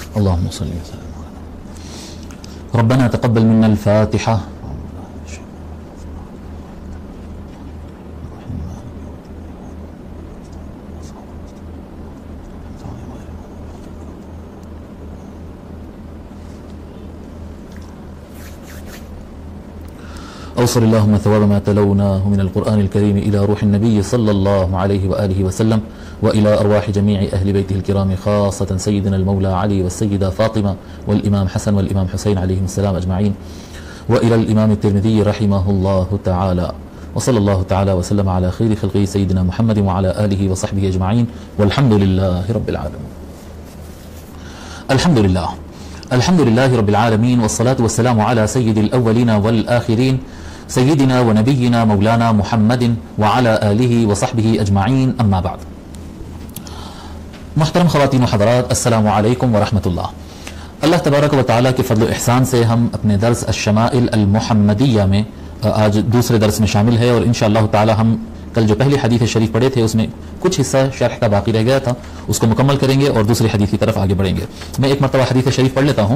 اللهم صل وسلم. ربنا تقبل منا الفاتحة. أوصل اللهم ثواب ما تلوناه من القرآن الكريم إلى روح النبي صلى الله عليه وآله وسلم وإلى أرواح جميع أهل بيته الكرام، خاصة سيدنا المولى علي والسيدة فاطمة والإمام حسن والإمام حسين عليهم السلام أجمعين، وإلى الإمام الترمذي رحمه الله تعالى، وصلى الله تعالى وسلم على خير خلقه سيدنا محمد وعلى آله وصحبه أجمعين، والحمد لله رب العالمين. الحمد لله رب العالمين، والصلاة والسلام على سيد الأولين والآخرين سيدنا ونبينا مولانا محمد وعلى آله وصحبه أجمعين، أما بعد. محترم خواتین و حضرات، السلام علیکم ورحمۃ اللہ. اللہ تبارک و تعالیٰ کے فضل و احسان سے ہم اپنے درس الشمائل المحمدیہ میں آج دوسرے درس میں شامل ہے، اور انشاءاللہ تعالی ہم کل جو پہلی حدیث شریف پڑھے تھے اس میں کچھ حصہ شرح کا باقی رہ گیا تھا، اس کو مکمل کریں گے اور دوسری حدیث کی طرف آگے بڑھیں گے. میں ایک مرتبہ حدیث شریف پڑھ لیتا ہوں.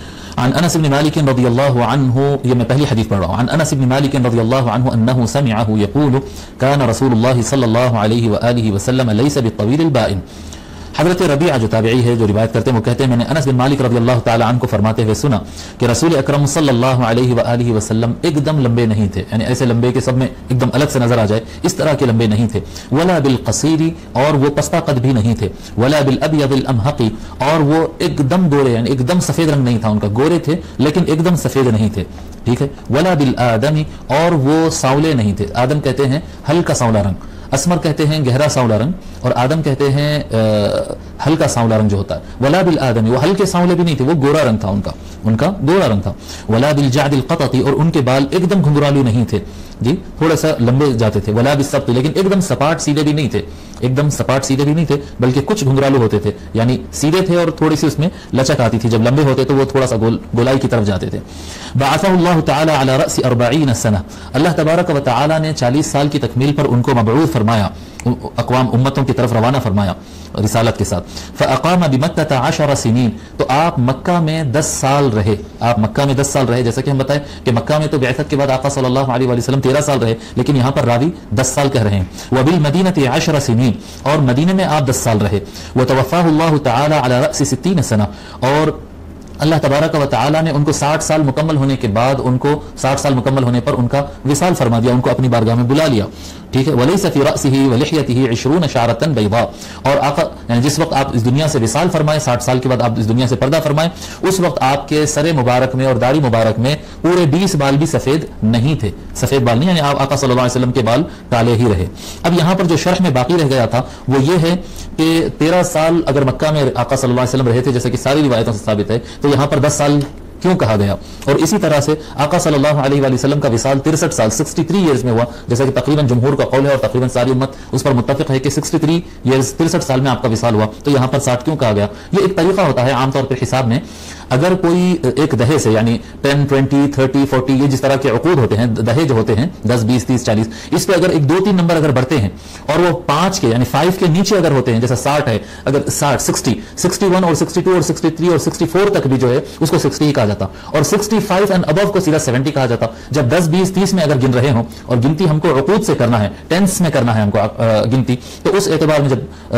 عن انس بن مالک رضی اللہ عنہ، یہ میں پہلی حدیث پڑھ رہا ہوں. عن انس بن مالک رضی اللہ عنہ انه سمعه يقول كان رسول الله صلی اللہ علیہ وآلہ وسلم ليس بالطويل البائن. حضرت ربیعہ جو تابعی ہے جو روایت کرتے ہیں وہ کہتے ہیں میں نے انس بن مالک رضی اللہ تعالی عنہ کو فرماتے ہوئے سنا کہ رسول اکرم صلی اللہ علیہ وآلہ وسلم ایک دم لمبے نہیں تھے، یعنی ایسے لمبے کہ سب میں ایک دم الگ سے نظر آ جائے اس طرح کے لمبے نہیں تھے. ولا بالقصیر، اور وہ پستہ قد بھی نہیں تھے. ولا بالابیض الامحق، اور وہ ایک دم گورے، یعنی ایک دم سفید رنگ نہیں تھا ان کا، گورے تھے لیکن ایک دم سفید نہیں تھے. ٹھیک ہے. ولا بالآدم، اور وہ سانولے نہیں تھے. آدم کہتے ہیں ہلکا سانولا رنگ، اسمر کہتے ہیں گہرا سانولا رنگ، اور آدم کہتے ہیں ہلکا سانولا رنگ جو ہوتا ہے. ولا بالآدم، وہ ہلکے سانولے بھی نہیں تھے، وہ گورا رنگ تھا ان کا گورا رنگ تھا. ولا بالجعد القطط، اور ان کے بال ایک دم گھنگرالو نہیں تھے، جی تھوڑا سا لمبے جاتے تھے. ولا بالسبط، لیکن ایک دم سپاٹ سیدھے بھی نہیں تھے، ایک دم سپاٹ سیدھے بھی نہیں تھے بلکہ کچھ گھنگرالو ہوتے تھے، یعنی سیدھے تھے اور تھوڑی سی اس میں لچک آتی تھی. جب لمبے ہوتے تو وہ تھوڑا سا گولائی کی طرف جاتے تھے. بعثہ اللہ تعالی علی رأس 40 سنہ، اللہ تبارک و تعالی نے 40 سال کی تکمیل پر ان کو مبعوث فرمایا، اقوام امتوں کی طرف روانہ فرمایا رسالت کے ساتھ. فاقام بمکہ 10 سنین، تو آپ مکہ میں 10 سال رہے. آپ مکہ میں 10 سال رہے، جیسا کہ ہم بتائیں کہ مکہ میں تو بعثت کے بعد آقا صلی اللہ علیہ وآلہ وسلم 13 سال رہے، لیکن یہاں پر راوی 10 سال کہہ رہے ہیں. وبالمدینہ 10 سنین، اور مدینے میں آپ 10 سال رہے. وتوفاہ اللہ تعالی علی رأس 60 سنہ، اور اللہ تبارک و تعالی نے ان کو 60 سال مکمل ہونے کے بعد ان کو 60 سال مکمل ہونے پر ان کا وصال فرما دیا، ان کو اپنی بارگاہ میں بلا لیا. ٹھیک ہے. ولیس فی رأسہ ولحیتہ 20 شعرۃ بیضاء، اور آقا یعنی جس وقت آپ اس دنیا سے وصال فرمائے، 60 سال کے بعد آپ اس دنیا سے پردہ فرمائے، اس وقت آپ کے سر مبارک میں اور داڑھی مبارک میں پورے 20 بال بھی سفید نہیں تھے، سفید بال نہیں، یعنی آپ آقا صلی اللہ علیہ وسلم کے بال کالے ہی رہے. اب یہاں پر جو شرح میں باقی رہ گیا تھا وہ یہ ہے کہ 13 سال اگر مکہ میں آقا صلی اللہ علیہ وسلم رہے تھے جیسے کہ ساری روایتوں سے ثابت ہے، تو یہاں پر 10 سال کیوں کہا گیا؟ اور اسی طرح سے آقا صلی اللہ علیہ وآلہ وسلم کا وصال 63 سال 63 ایئرز میں ہوا، جیسا کہ تقریباً جمہور کا قول ہے اور تقریباً ساری امت اس پر متفق ہے کہ 63 ایئرز 63 سال میں آپ کا وصال ہوا. تو یہاں پر 60 کیوں کہا گیا؟ یہ ایک طریقہ ہوتا ہے عام طور پر حساب میں. اگر کوئی ایک دہے سے یعنی 10 20 30 40 یہ جس طرح کے عقود ہوتے ہیں، دہے جو ہوتے ہیں 10 20 30 40، اس پہ اگر ایک 2 3 نمبر اگر بڑھتے ہیں اور وہ 5 کے یعنی 5 کے نیچے اگر ہوتے ہیں، جیسا 60 ہے، اگر 60 60 61 اور 62 اور 63 اور 64 تک بھی جو ہے اس کو 60 ہی کہا جاتا، اور 65 اینڈ ابو کو سیدھا 70 کہا جاتا. جب 10 20 30 میں اگر گن رہے ہوں اور گنتی ہم کو عقود سے کرنا ہے، ٹینس میں کرنا ہے ہم کو گنتی، تو اس اعتبار میں جب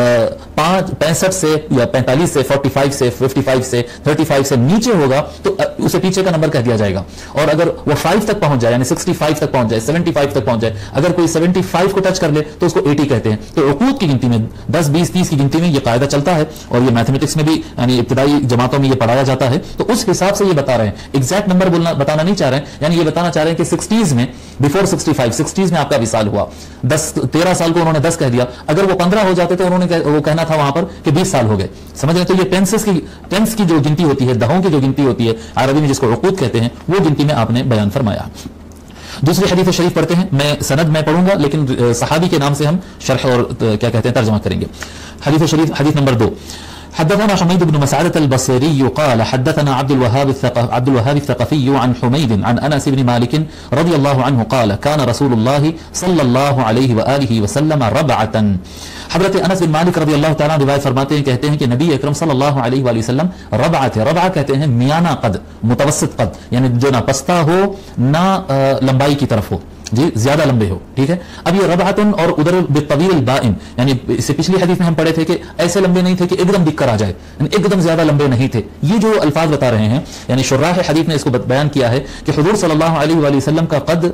65 سے یا 45 سے 45 سے 55 سے 35 سے نیچے ہوگا تو اسے پیچھے کا نمبر کہہ دیا جائے گا. اور اگر وہ 5 تک پہنچ جائے یعنی 65 تک پہنچ جائے، 75 تک پہنچ جائے، اگر کوئی 75 کو ٹچ کر لے تو اس کو 80 کہتے ہیں. تو عقود کی گنتی میں 10 20 30 کی گنتی میں یہ قاعدہ چلتا ہے، اور یہ میتھمیٹکس میں بھی یعنی ابتدائی جماعتوں میں یہ پڑھایا جاتا ہے. تو اس حساب سے یہ بتا رہے ہیں، ایگزیکٹ نمبر بتانا نہیں چاہ رہے ہیں، یعنی یہ بتانا چاہ رہے ہیں کہ 60s میں بیفور 65 60s میں آپ کا وصال ہوا. 13 سال کو انہوں نے 10 کہہ دیا، اگر وہ 15 ہو جاتے تو انہوں نے وہ کہنا تھا وہاں پر کہ 20 سال ہو گئے. سمجھ رہے ہیں؟ تو یہ ٹینس کی جو گنتی ہوتی ہے، دہوں کی جو گنتی ہوتی ہے عربی میں جس کو عقود کہتے ہیں، وہ گنتی میں آپ نے بیان فرمایا. دوسری حدیث شریف پڑھتے ہیں، میں سند میں پڑھوں گا لیکن صحابی کے نام سے ہم شرح اور کیا کہتے ہیں ترجمہ کریں گے. حدیث شریف حدیث نمبر 2. حدثنا حميد بن مسعدة البصري قال حدثنا عبد الوهاب الثقفي عن حميد عن أنس بن مالك رضي الله عنه قال كان رسول الله صلى الله عليه وآله وسلم ربعة. हज़रत अनस बिन मालिक रज़ी अल्लाह तआला रिवायत फरमाते हैं, कहते हैं कि नबी अकरम सल्लल्लाहु अलैहि वसल्लम रबआ थे। रबआ कहते हैं मियाना कद, मुतवस्सित कद, यानी जो ना पस्ता हो ना लंबाई की तरफ हो, जी ज्यादा लंबे हो, ठीक है। अब ये रबअतुन और उधर बितवील बाइन, यानी इससे पिछली हदीस में हम पढ़े थे कि ऐसे लंबे नहीं थे कि एकदम दिख कर आ जाए, एकदम ज्यादा लंबे नहीं थे। ये जो अल्फाज बता रहे हैं, यानी शुर्राह हदीस ने इसको बयान किया है कि हुजूर सल्लल्लाहु अलैहि वसल्लम का कद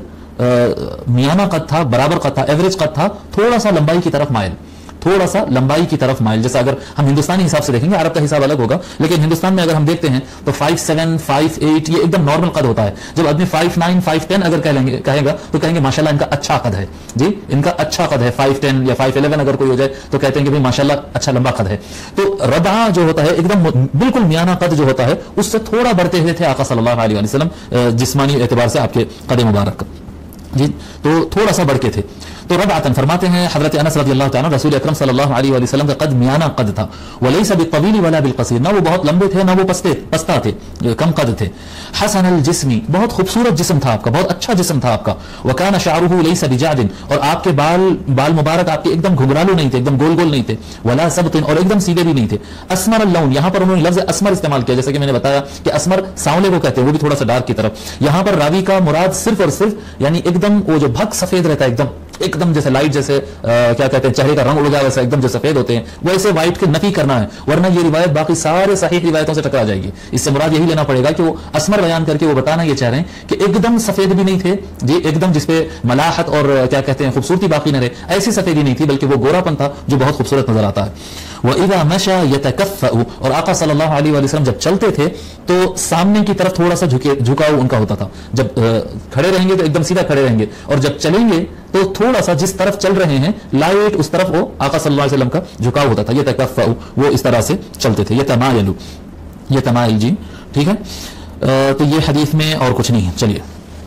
मियाना कद था, बराबर कद था, एवरेज कद था, थोड़ा सा लंबाई की तरफ माइल, थोड़ा सा लंबाई की तरफ माइल। जैसा अगर हम हिंदुस्तानी हिसाब से देखेंगे, अरब का हिसाब अलग होगा, लेकिन हिंदुस्तान में अगर हम देखते हैं तो 5'7", 5'8" ये एकदम नॉर्मल कद होता है। जब आदमी 5'9", 5'10" अगर कहेगा तो कहेंगे माशाल्लाह इनका अच्छा कद है, जी इनका अच्छा कद है। 5'10" या 5'11" अगर कोई हो जाए तो कहते हैं कि भाई माशाल्लाह अच्छा लंबा कद है। तो रबा जो होता है एकदम बिल्कुल मियाना कद जो होता है, उससे थोड़ा बढ़ते हुए थे आका सल्लल्लाहु अलैहि वसल्लम जिस्मानी एतबार से आपके कद मुबारक, जी तो थोड़ा सा बढ़ के थे। तो रबअतन फरमाते हैं हज़रत अनस रज़ी अल्लाह तआला, रसूल अकरम सल्लल्लाहु अलैहि वसल्लम का कद मियाना कद था। वलैसा बित्तवील वला बिलक़सीर, ना वो बहुत लंबे थे ना वो पस्ता थे, कम कद थे। हसनल जिस्मी, बहुत खूबसूरत जिस्म था आपका, बहुत अच्छा जिस्म था आपका। वकान शअरुहु लैसा बिजादिन, और आपके बाल मुबारक आपके एकदम घुंघरालू नहीं थे, एकदम गोल गोल नहीं थे। वला सबतिन, और एकदम सीधे भी नहीं थे। अस्मर लौन, यहां पर उन्होंने लफ्ज असमर इस्तेमाल किया, जैसे कि मैंने बताया कि असमर सांवले को कहते हैं, वो भी थोड़ा सा डार्क की तरफ। यहां पर रावी का मुराद सिर्फ और सिर्फ यानी एकदम वो जो भक सफेद रहता है, एकदम जैसे लाइट, जैसे क्या कहते हैं चेहरे का रंग उड़ जाए वैसा एकदम जो सफेद होते हैं, वैसे व्हाइट के नफी करना है, वरना ये रिवायत बाकी सारे सही रिवायतों से टकरा जाएगी। इससे मुराद यही लेना पड़ेगा कि वो असमर बयान करके वो बताना ये चाह रहे हैं कि एकदम सफेद भी नहीं थे, जी एकदम जिसपे मलाहत और क्या कहते हैं खूबसूरती बाकी न रहे, ऐसी सफेदी नहीं थी, बल्कि वो गोरापन था जो बहुत खूबसूरत नजर आता है। वइज़ा मशा यतकफ़अ, और आका सल्लल्लाहु अलैहि वसल्लम जब चलते थे तो सामने की तरफ थोड़ा सा झुकाव उनका होता था। जब खड़े रहेंगे तो एकदम सीधा खड़े रहेंगे, और जब चलेंगे तो थोड़ा सा जिस तरफ चल रहे हैं लाइट उस तरफ वो आका सल्लल्लाहु अलैहि वसल्लम का झुकाव होता था। ये तकफ़अ, वो इस तरह से चलते थे। ये तमायलु, ये तमायल, जी ठीक है। तो ये हदीस में और कुछ नहीं है। चलिए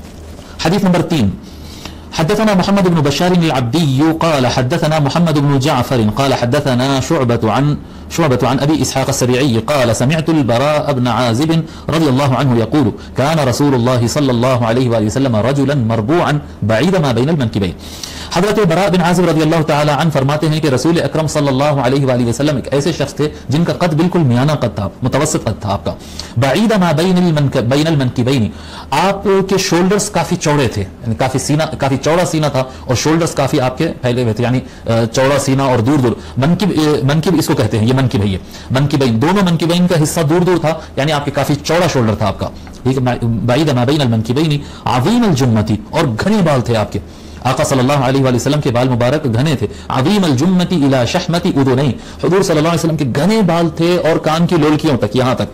हदीस नंबर 3, حدثنا محمد بن بشار العبدي قال حدثنا محمد بن جعفر قال حدثنا شعبة عن أبي إسحاق السبيعي قال سمعت البراء بن عازب رضي الله عنه يقول كان رسول الله صلى الله عليه وآله وسلم رجلا مربوعا بعيد ما بين المنكبين। हज़रत बरा बिन आज़िब रज़ियल्लाहु तआला अन्हु फरमाते हैं कि रसूल अकरम सल्लल्लाहु अलैहि वसल्लम एक ऐसे शख्स थे जिनका कद बिल्कुल मियाना कद था, मुतवस्सित कद था आपका। बईद मा बैनल मनकिबैन, आपके शोल्डर्स काफी चौड़े थे, काफी चौड़ा सीना था और शोल्डर्स काफी आपके फैले हुए थे, यानी चौड़ा सीना और दूर दूर मनकिब इसको कहते हैं, ये मनकिब है, ये मनकिबैन, दोनों मनकिबैन का हिस्सा दूर दूर था, यानी आपके काफी चौड़ा शोल्डर था आपका। बईद मा बैनल मनकिबैन अज़ीम अल जुम्मती, और घने बाल थे आपके। आका सल्लल्लाहु अलैहि वसल्लम के बाल मुबारक घने थे। अज़ीम अल जुम्मती इला शहमती उदुनैन, हुजूर सल्लल्लाहु अलैहि वसल्लम के घने बाल थे और कान की लोलकियों तक, यहां तक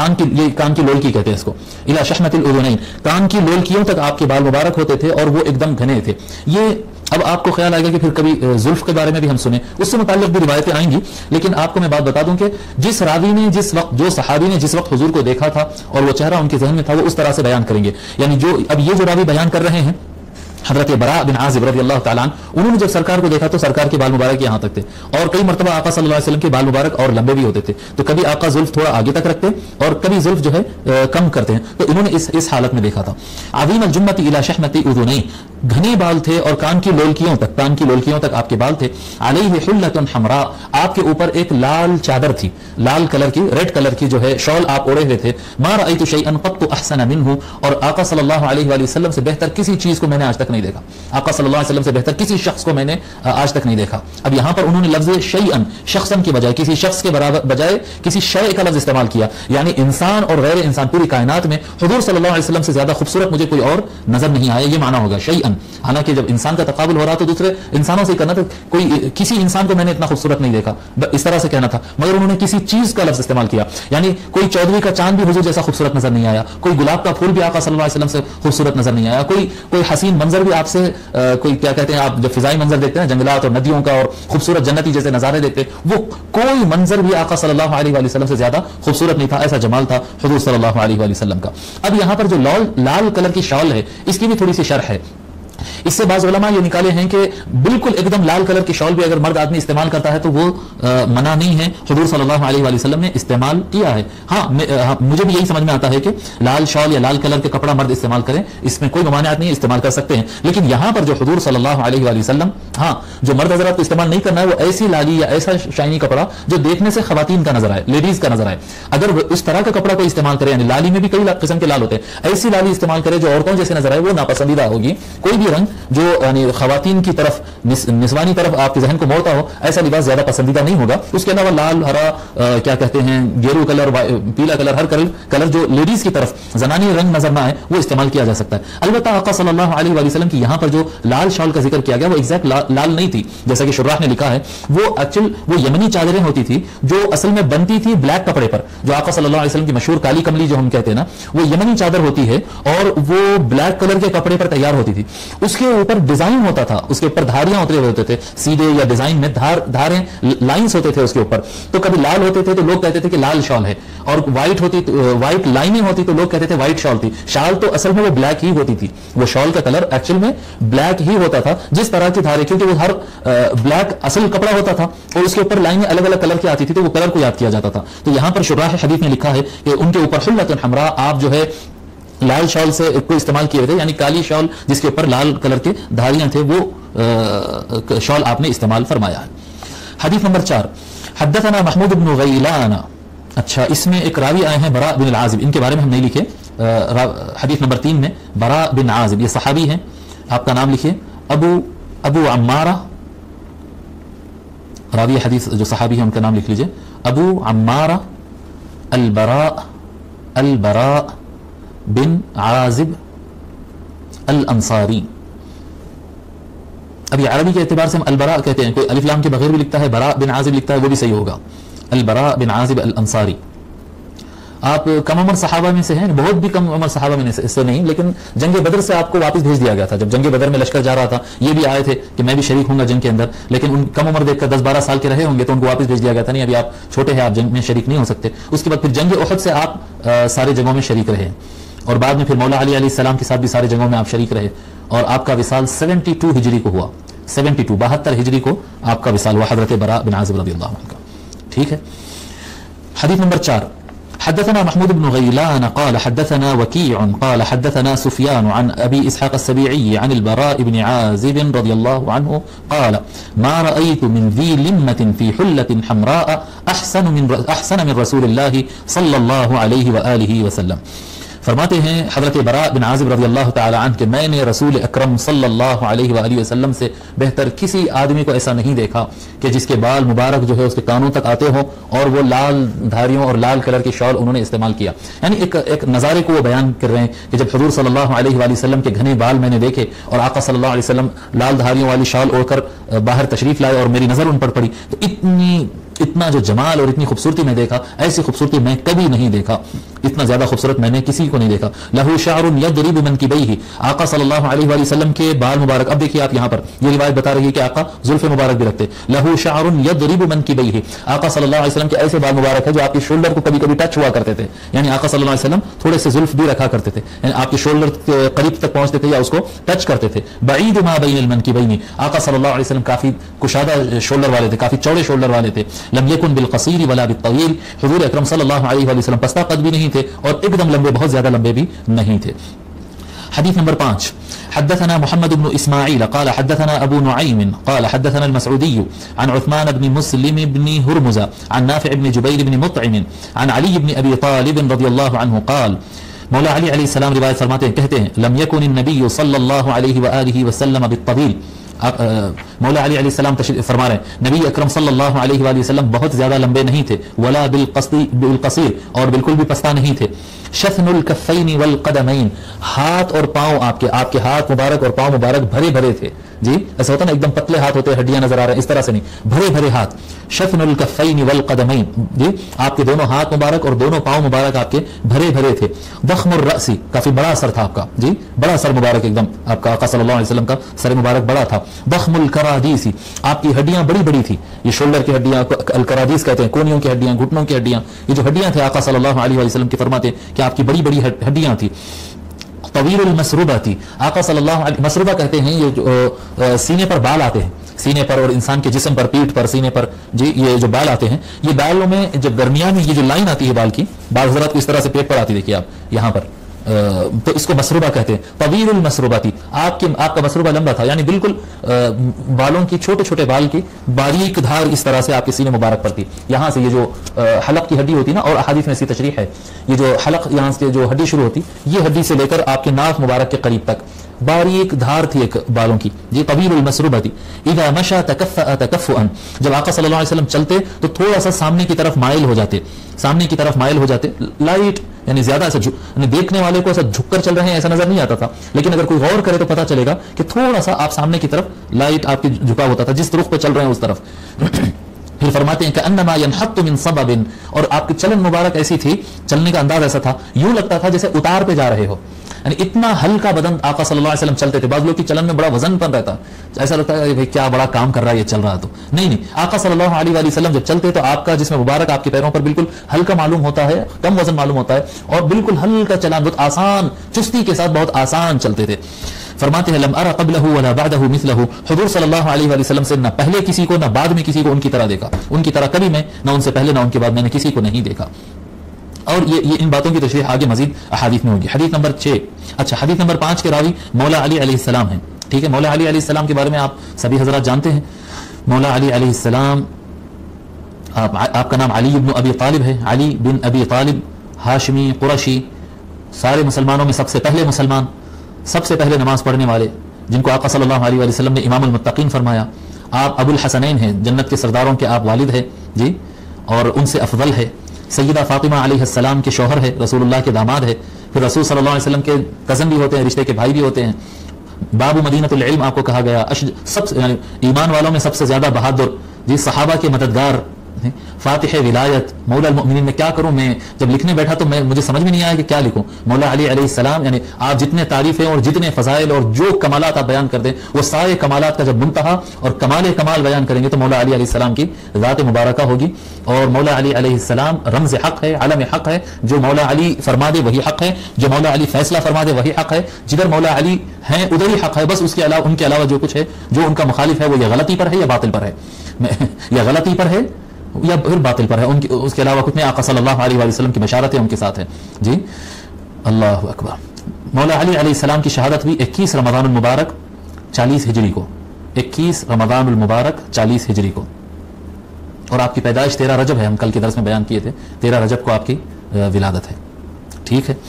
कान की लोलकी कहते हैं इसको, इला शहमतिल उदुनैन, कान की लोलकियों तक आपके बाल मुबारक होते थे और वो एकदम घने थे। ये अब आपको ख्याल आएगा कि फिर कभी जुल्फ के बारे में भी हम सुने, उससे मुताल्लिक भी रिवायतें आएंगी, लेकिन आपको मैं बात बता दूं कि जिस रावी ने जिस वक्त, जो सहाबी ने जिस वक्त हुजूर को देखा था और वो चेहरा उनके जहन में था, वो उस तरह से बयान करेंगे। यानी जो अब ये जो रावी बयान कर रहे हैं हज़रत बरा बिन आज़िब रज़ियल्लाहु तआला अन्हु, उन्होंने जब सरकार को देखा तो सरकार के बाल मुबारक यहाँ तक थे, और कई मरतबा आका सल्लल्लाहु अलैहि वसल्लम के बाल मुबारक और लंबे भी होते थे। तो कभी आका जुल्फ थोड़ा आगे तक रखते और कभी जुल्फ जो है कम करते हैं, तो इन्होंने इस हालत में देखा था। अज़ीम अल जुम्मती इला शहमती उज़ुनैन, घने बाल थे और कान की लोलकियों तक आपके बाल थे। अलैहि हुल्लतुन हमरा, आपके ऊपर एक लाल चादर थी, लाल कलर की, रेड कलर की जो है शॉल आप ओढ़े हुए थे। मा रअयतु शैअन क़त्तु अहसन मिन्हु, और आका सल्लल्लाहु अलैहि वसल्लम से बेहतर किसी चीज को मैंने आज तक नहीं देखा। आका सल्लल्लाहु अलैहि वसल्लम से बेहतर किसी शख्स को मैंने आज तक नहीं देखा। अब यहां पर उन्होंने लफ्ज शैअन, शख्सन के बजाय, किसी शख्स के बजाय किसी शय का लफ्ज इस्तेमाल किया, यानी इंसान और गैर इंसान पूरी कायनात में हुजूर सल्लल्लाहु अलैहि वसल्लम से ज्यादा खूबसूरत मुझे कोई और नजर नहीं आया, ये माना होगा शैअन। हालांकि जब इंसान का तकाबुल हो रहा तो दूसरे इंसानों से करना था, कोई किसी इंसान को मैंने इतना खूबसूरत नहीं देखा, इस तरह से कहना था, मगर उन्होंने किसी चीज का लफ्ज इस्तेमाल किया, यानी कोई चौधरी का चांद भी हुजूर जैसा खूबसूरत नजर नहीं आया, कोई गुलाब का फूल भी आका सल्लल्लाहु अलैहि वसल्लम से खूबसूरत नजर नहीं आया, कोई हसीन मंजर भी आपसे, कोई क्या कहते हैं आप जब फिजाई मंजर देखते हैं जंगलात और नदियों का और खूबसूरत जन्नती जैसे नजारे देखते, वो कोई मंजर भी आका सल्लल्लाहु अलैहि वसल्लम से ज्यादा खूबसूरत नहीं था, ऐसा जमाल था हुजूर सल्लल्लाहु अलैहि वसल्लम का। अब यहां पर जो लाल कलर की शॉल है, इसकी भी थोड़ी सी शरह है। اس سے بعض उलमा ये निकाले हैं कि बिल्कुल एकदम लाल कलर की शॉल भी अगर मर्द आदमी इस्तेमाल करता है तो वो मना नहीं है, हुजूर सल्लल्लाहु अलैहि वसल्लम ने इस्तेमाल किया है। हाँ, मुझे भी यही समझ में आता है कि लाल शॉल या लाल कलर के कपड़ा मर्द इस्तेमाल करें, इसमें कोई ममानियत नहीं है, इस्तेमाल कर सकते हैं। लेकिन यहाँ पर जो हुजूर सल्लल्लाहु अलैहि वसल्लम, हाँ, जो मर्द हज़रात को इस्तेमाल नहीं करना है वो ऐसी लाली या ऐसा शाइनी कपड़ा जो देखने से खवातीन का नजर आए, लेडीज का नजर आए। अगर उस तरह का कपड़ा कोई इस्तेमाल करे, यानी लाली में भी कई किस्म के लाल होते हैं, ऐसी लाली इस्तेमाल करे जो औरतों जैसे नजर आए, वो नापसंदीदा होगी। कोई भी रंग जो यानी खवातीन की तरफ, निस्वानी तरफ आपके जहन को मोड़ता हो, ऐसा लिबास ज्यादा पसंदीदा नहीं होगा। उसके अलावा लाल, हरा, क्या कहते हैं, गेरू कलर, पीला कलर, हर कलर जो लेडीज की तरफ जनानी रंग नजर ना आए वो इस्तेमाल किया जा सकता है। अलबत्ता आका सल्लल्लाहु अलैहि वसल्लम की यहाँ पर जो लाल शॉल का जिक्र किया गया वो एग्जैक्ट लाल नहीं थी, जैसा कि शुर्राह ने लिखा है। वो यमनी चादरें होती थी जो असल में बनती थी ब्लैक कपड़े पर। जो आका सल्लल्लाहु अलैहि वसल्लम की मशहूर काली कमली जो हम कहते हैं ना, वो यमनी चादर होती है और वो ब्लैक कलर के कपड़े पर तैयार होती थी। उसके ऊपर डिजाइन होता था, उसके ऊपर धारियां उतरे हुए होते थे, सीधे या डिजाइन में धारें, लाइंस होते थे उसके ऊपर। तो कभी लाल होते थे तो लोग कहते थे कि लाल शॉल है, और व्हाइट लाइनें होती तो लोग कहते थे व्हाइट शॉल थी। शाल तो असल में वो ब्लैक ही होती थी, वो शॉल का कलर एक्चुअल में ब्लैक ही होता था, जिस तरह की धारे, क्योंकि वो हर ब्लैक असल कपड़ा होता था और उसके ऊपर लाइनें अलग अलग कलर की आती थी, तो वो कलर को याद किया जाता था। तो यहां पर शुर्राह हदीस में लिखा है कि उनके ऊपर हुल्लतुन हमरा, आप जो है लाल शॉल से को इस्तेमाल किए थे, यानी काली शॉल जिसके ऊपर लाल कलर के धारियां थे, वो शॉल आपने इस्तेमाल फरमाया है। हदीस नंबर 4, हद्दथना महमूद बिन गैलान। अच्छा, इसमें एक रावी आए हैं बरा बिन आजिब, इनके बारे में हम नहीं लिखे। हदीस नंबर 3 में बरा बिन आजिब, ये सहाबी हैं, आपका नाम लिखिए, अबू अम्मारा। रावी हदीस जो सहाबी है उनका नाम लिख लीजिए, अबू अम्मारा अल-बरा बिन आजिब अल अंसारी। अभी अरबी के एतबार से हम अलबरा कहते हैं, कोई अलिफ लाम के बगैर भी लिखता है, बरा बिन आजिब लिखता है, वो भी सही होगा, अलबरा बिन आजिब अल अंसारी। आप कम उम्र सहाबा में से हैं, बहुत भी कम उम्र सहाबा में से नहीं, लेकिन जंग बदर से आपको वापस भेज दिया गया था। जब जंग बदर में लश्कर जा रहा था, ये भी आए थे कि मैं भी शरीक हूंगा जंग के अंदर, लेकिन उन कम उम्र देखकर 10-12 साल के रहे होंगे तो उनको वापस भेज दिया गया था, नहीं अभी आप छोटे हैं, आप जंग में शरीक नहीं हो सकते। उसके बाद फिर जंग उहद से आप सारे जगहों में शरीक रहे, और बाद में फिर मौला अली अलैहिस्सलाम के साथ भी सारे जगहों में आप शरीक रहे, और आपका विसाल 72 हिजरी को हुआ, 72 हिजरी को आपका विसाल हुआ हजरत बरा बिन आजिब रज़ियल्लाहु अन्हु का। ठीक है, हदीस नंबर 4, حدثنا محمود بن غيلان قال حدثنا وكيع قال حدثنا سفيان عن أبي إسحاق السبيعي عن البراء بن عازب رضي الله عنه قال ما رأيت من ذي لمة في حلة حمراء أحسن من رسول الله صلى الله عليه وآله وسلم। फरमाते हैं हजरत बरा बिन आजिब रज़ी अल्लाह तआला अन्हु कि मैंने रसूल अकरम सल्लल्लाहु अलैहि वआलिहि वसल्लम से बेहतर किसी आदमी को ऐसा नहीं देखा कि जिसके बाल मुबारक जो है उसके कानों तक आते हो और वो लाल धारियों और लाल कलर की शॉल उन्होंने इस्तेमाल किया। यानी एक नज़ारे को वो बयान कर रहे हैं कि जब हुजूर सल्लल्लाहु अलैहि वसल्लम के घने बाल मैंने देखे और आका सल्लल्लाहु अलैहि वसल्लम लाल धारियों वाली शॉल ओढ़कर बाहर तशरीफ लाए और मेरी नज़र उन पर पड़ी, तो इतना जो जमाल और इतनी खूबसूरती मैं देखा, ऐसी खूबसूरती मैं कभी नहीं देखा, इतना ज्यादा खूबसूरत मैंने किसी को नहीं देखा। लहू शारुन यदरिबु मनकिबैहि, आका सल्लल्लाहु अलैहि वसल्लम के बाल मुबारक, अब देखिए आप यहाँ पर ये रिवायत बता रही है कि आका जुल्फे मुबारक भी रखते। लहू शारुन यदरिबु मनकिबैहि, आका सल्लल्लाहु अलैहि वसल्लम के ऐसे बाल मुबारक है जो आपके शोल्डर को कभी कभी टच हुआ करते थे, यानी आका सल्लल्लाहु अलैहि वसल्लम थोड़े से जुल्फ भी रखा करते थे, यानी आपके शोल्डर के करीब तक पहुंचते थे या उसको टच करते थे। बईद मा बैनल मनकिबैनि, आका सल्लल्लाहु अलैहि वसल्लम काफी कुशादा शोल्डर वाले थे, काफी चौड़े शोल्डर वाले थे। लम यकुन बिल कसीर वला बिल तवील, हुजूर अकरम सल्लल्लाहु अलैहि वसल्लम पस्ता कद भी नहीं थे और एकदम लंबे, बहुत ज्यादा लंबे भी नहीं थे। हदीस नंबर 5, حدثنا محمد بن إسماعيل قال حدثنا أبو نعيم قال حدثنا المسعودي عن عثمان بن مسلم بن هرمز عن نافع بن جبير بن مطعم عن علي بن أبي طالب رضي الله عنه قال, मौला अली अलैहि सलाम रिवायत फरमाते हैं, कहते हैं, लम यकुन नबी सल्लल्लाहु अलैहि व आलिहि वसल्लम बित्तवील, मौला अली अलैहि सलाम फरमा रहे हैं, नबी अकरम सल्लल्लाहु अलैहि वसल्लम बहुत ज्यादा लंबे नहीं थे, वला बिल कसीर, और बिल्कुल भी पस्ता नहीं थे। शथनुल कफ़ैन वल क़दमैन, हाथ और पांव, आपके हाथ मुबारक और पांव मुबारक भरे भरे थे। जी, ऐसा होता ना एकदम पतले हाथ होते हैं, हड्डियां नजर आ रहे हैं, इस तरह से नहीं, भरे भरे हाथ। शथनुल कफ़ैन वल क़दमैन, जी आपके दोनों हाथ मुबारक और दोनों पांव मुबारक आपके भरे भरे थे। ज़ख्मुर रअसी, काफी बड़ा सर था आपका, जी बड़ा सर मुबारक एकदम, आपका आका सल्लल्लाहु अलैहि वसल्लम का सर मुबारक बड़ा था। ज़ख्मुल करादीसी, आपकी हड्डियां बड़ी बड़ी थी, ये शोल्डर की हड्डियां अल करादीस कहते हैं, कोनियों की हड्डियां, घुटनों की हड्डियां, ये जो हड्डियां थे आका सल्लल्लाहु अलैहि वसल्लम के फरमाते कि आपकी बड़ी बड़ी हड्डियां थी। तवील मसरूबती, आका सल्लल्लाहु अलैहि मसरूबा कहते हैं ये जो सीने पर बाल आते हैं, सीने पर और इंसान के जिस्म पर, पीठ पर, सीने पर जी ये जो बाल आते हैं, ये बालों में जब गर्मियां में ये जो लाइन आती है बाल की, बाल हजरत को इस तरह से पेट पर आती, देखिए आप यहाँ पर, तो इसको मसरूबा कहते हैं। तवील मसरूबा थी, आपका मसरूबा लंबा था, यानी बिल्कुल बालों की, छोटे छोटे बाल की बारीक धार इस तरह से आपके सीने मुबारक पर थी। यहाँ से ये जो हलक की हड्डी होती ना, और अहादीस में ऐसी तशरीह है, ये जो हलक यहाँ से जो हड्डी शुरू होती, ये हड्डी से लेकर आपके नाक मुबारक के करीब तक बारीक धार थी एक बालों की, ये तवील मसरूबा थी। इदा मशा तकफ़ुअन, जब आका सल्लल्लाहु अलैहि वसल्लम चलते तो थोड़ा सा सामने की तरफ माइल हो जाते, सामने की तरफ माइल हो जाते, लाइट यानी ज्यादा ऐसा देखने वाले को ऐसा झुककर चल रहे हैं ऐसा नजर नहीं आता था, लेकिन अगर कोई गौर करे तो पता चलेगा कि थोड़ा सा आप सामने की तरफ लाइट आपकी झुका होता था, जिस रुख पे चल रहे हैं उस तरफ। फिर फरमाते हैं कि अन्नमा यनहत्तु मिन सबबिन, और आपकी चलन मुबारक ऐसी थी, चलने का अंदाज ऐसा था, यूं लगता था जैसे उतार पे जा रहे हो, यानी इतना हल्का बदन आका सल्लल्लाहु अलैहि वसल्लम चलते थे। बाद लोग की चलन में बड़ा वजनपन रहता, ऐसा लगता है भाई क्या बड़ा काम कर रहा है ये चल रहा, तो नहीं, आका सल्लल्लाहु अलैहि वसल्लम जब चलते तो आपका जिस्म मुबारक आपके पैरों पर बिल्कुल हल्का मालूम होता है, कम वजन मालूम होता है, और बिल्कुल हल्का चलान, बहुत आसान, चुस्ती के साथ बहुत आसान चलते थे। फरमाते हैं लम अरा क़ब्लहु वला बअदहु मिस्लहु, हुज़ूर सल्लल्लाहु अलैहि वसल्लम से न पहले किसी को, न बाद में किसी को उनकी तरह देखा, उनकी तरह कभी मैं न उनसे पहले न उनके बाद मैंने किसी को नहीं देखा। और ये इन बातों की तशरीह आगे मजीद अहादीथ में होगी। हदीथ नंबर 6, अच्छा हदीथ नंबर 5 के रावी मौला अली अलैहिस्सलाम हैं, ठीक है। मौला अली अलैहिस्सलाम के बारे में आप सभी हजरात जानते हैं। मौला अली अलैहिस्सलाम, आपका नाम अली इब्न अबी तालिब है, अली बिन अबी तालिब, हाशमी कुरैशी, सारे मुसलमानों में सबसे पहले मुसलमान, सबसे पहले नमाज पढ़ने वाले, जिनको आका सल्लल्लाहु अलैहि वसल्लम ने इमामुल मुत्तकीन फरमाया। आप अबुल हसनैन हैं, जन्नत के सरदारों के आप वालिद हैं जी, और उनसे अफजल है। सैयदा फातिमा अलैहिस्सलाम के शौहर है, रसूलुल्लाह के दामाद है, फिर रसूल सल्लल्लाहु अलैहि वसल्लम के कज़न भी होते हैं, रिश्ते के भाई भी होते हैं। बाबू मदीनतुल इल्म आपको कहा गया, सबसे यानी ईमान वालों में सबसे ज्यादा बहादुर जी, सहाबा के मददगार, फातिह विलायत, मौला अल मुमिनीन। मैं क्या करूं, मैं जब लिखने बैठा तो मुझे समझ में नहीं आया कि क्या लिखूं। मौला अली अलैहिस्सलाम, यानी आप जितने तारीफें और जितने फजाइल और जो कमालात आप बयान कर दें, वो सारे कमालात का जब मुंतहा और कमाल कमाल बयान करेंगे तो मौला अली अलैहिस्सलाम की ज़ात मुबारका होगी। और मौला अली अलैहिस्सलाम रमज़ हक है, आलम हक है, जो मौला अली फरमा दे वही हक है, जो मौला अली फैसला फरमा दे वही हक है, जिधर मौला अली हैं उधर ही हक है, बस उसके अलावा उनके अलावा जो कुछ है, जो उनका मुखालिफ है, वो या गलती पर है या बातिल पर है, या गलती पर है या फिर बातिल पर है, उनकी उसके अलावा कुछ नहीं। आका सल्लल्लाहु अलैहि वसल्लम की बशारतें उनके साथ है जी। अल्लाहु अकबर। मौला अली अलैहिस्सलाम की शहादत भी 21 रमज़ानुल मुबारक 40 हिजरी को, 21 रमज़ानुल मुबारक 40 हिजरी को, और आपकी पैदाइश 13 रजब है, हम कल के दर्स में बयान किए थे, 13 रजब को आपकी विलादत है, ठीक है।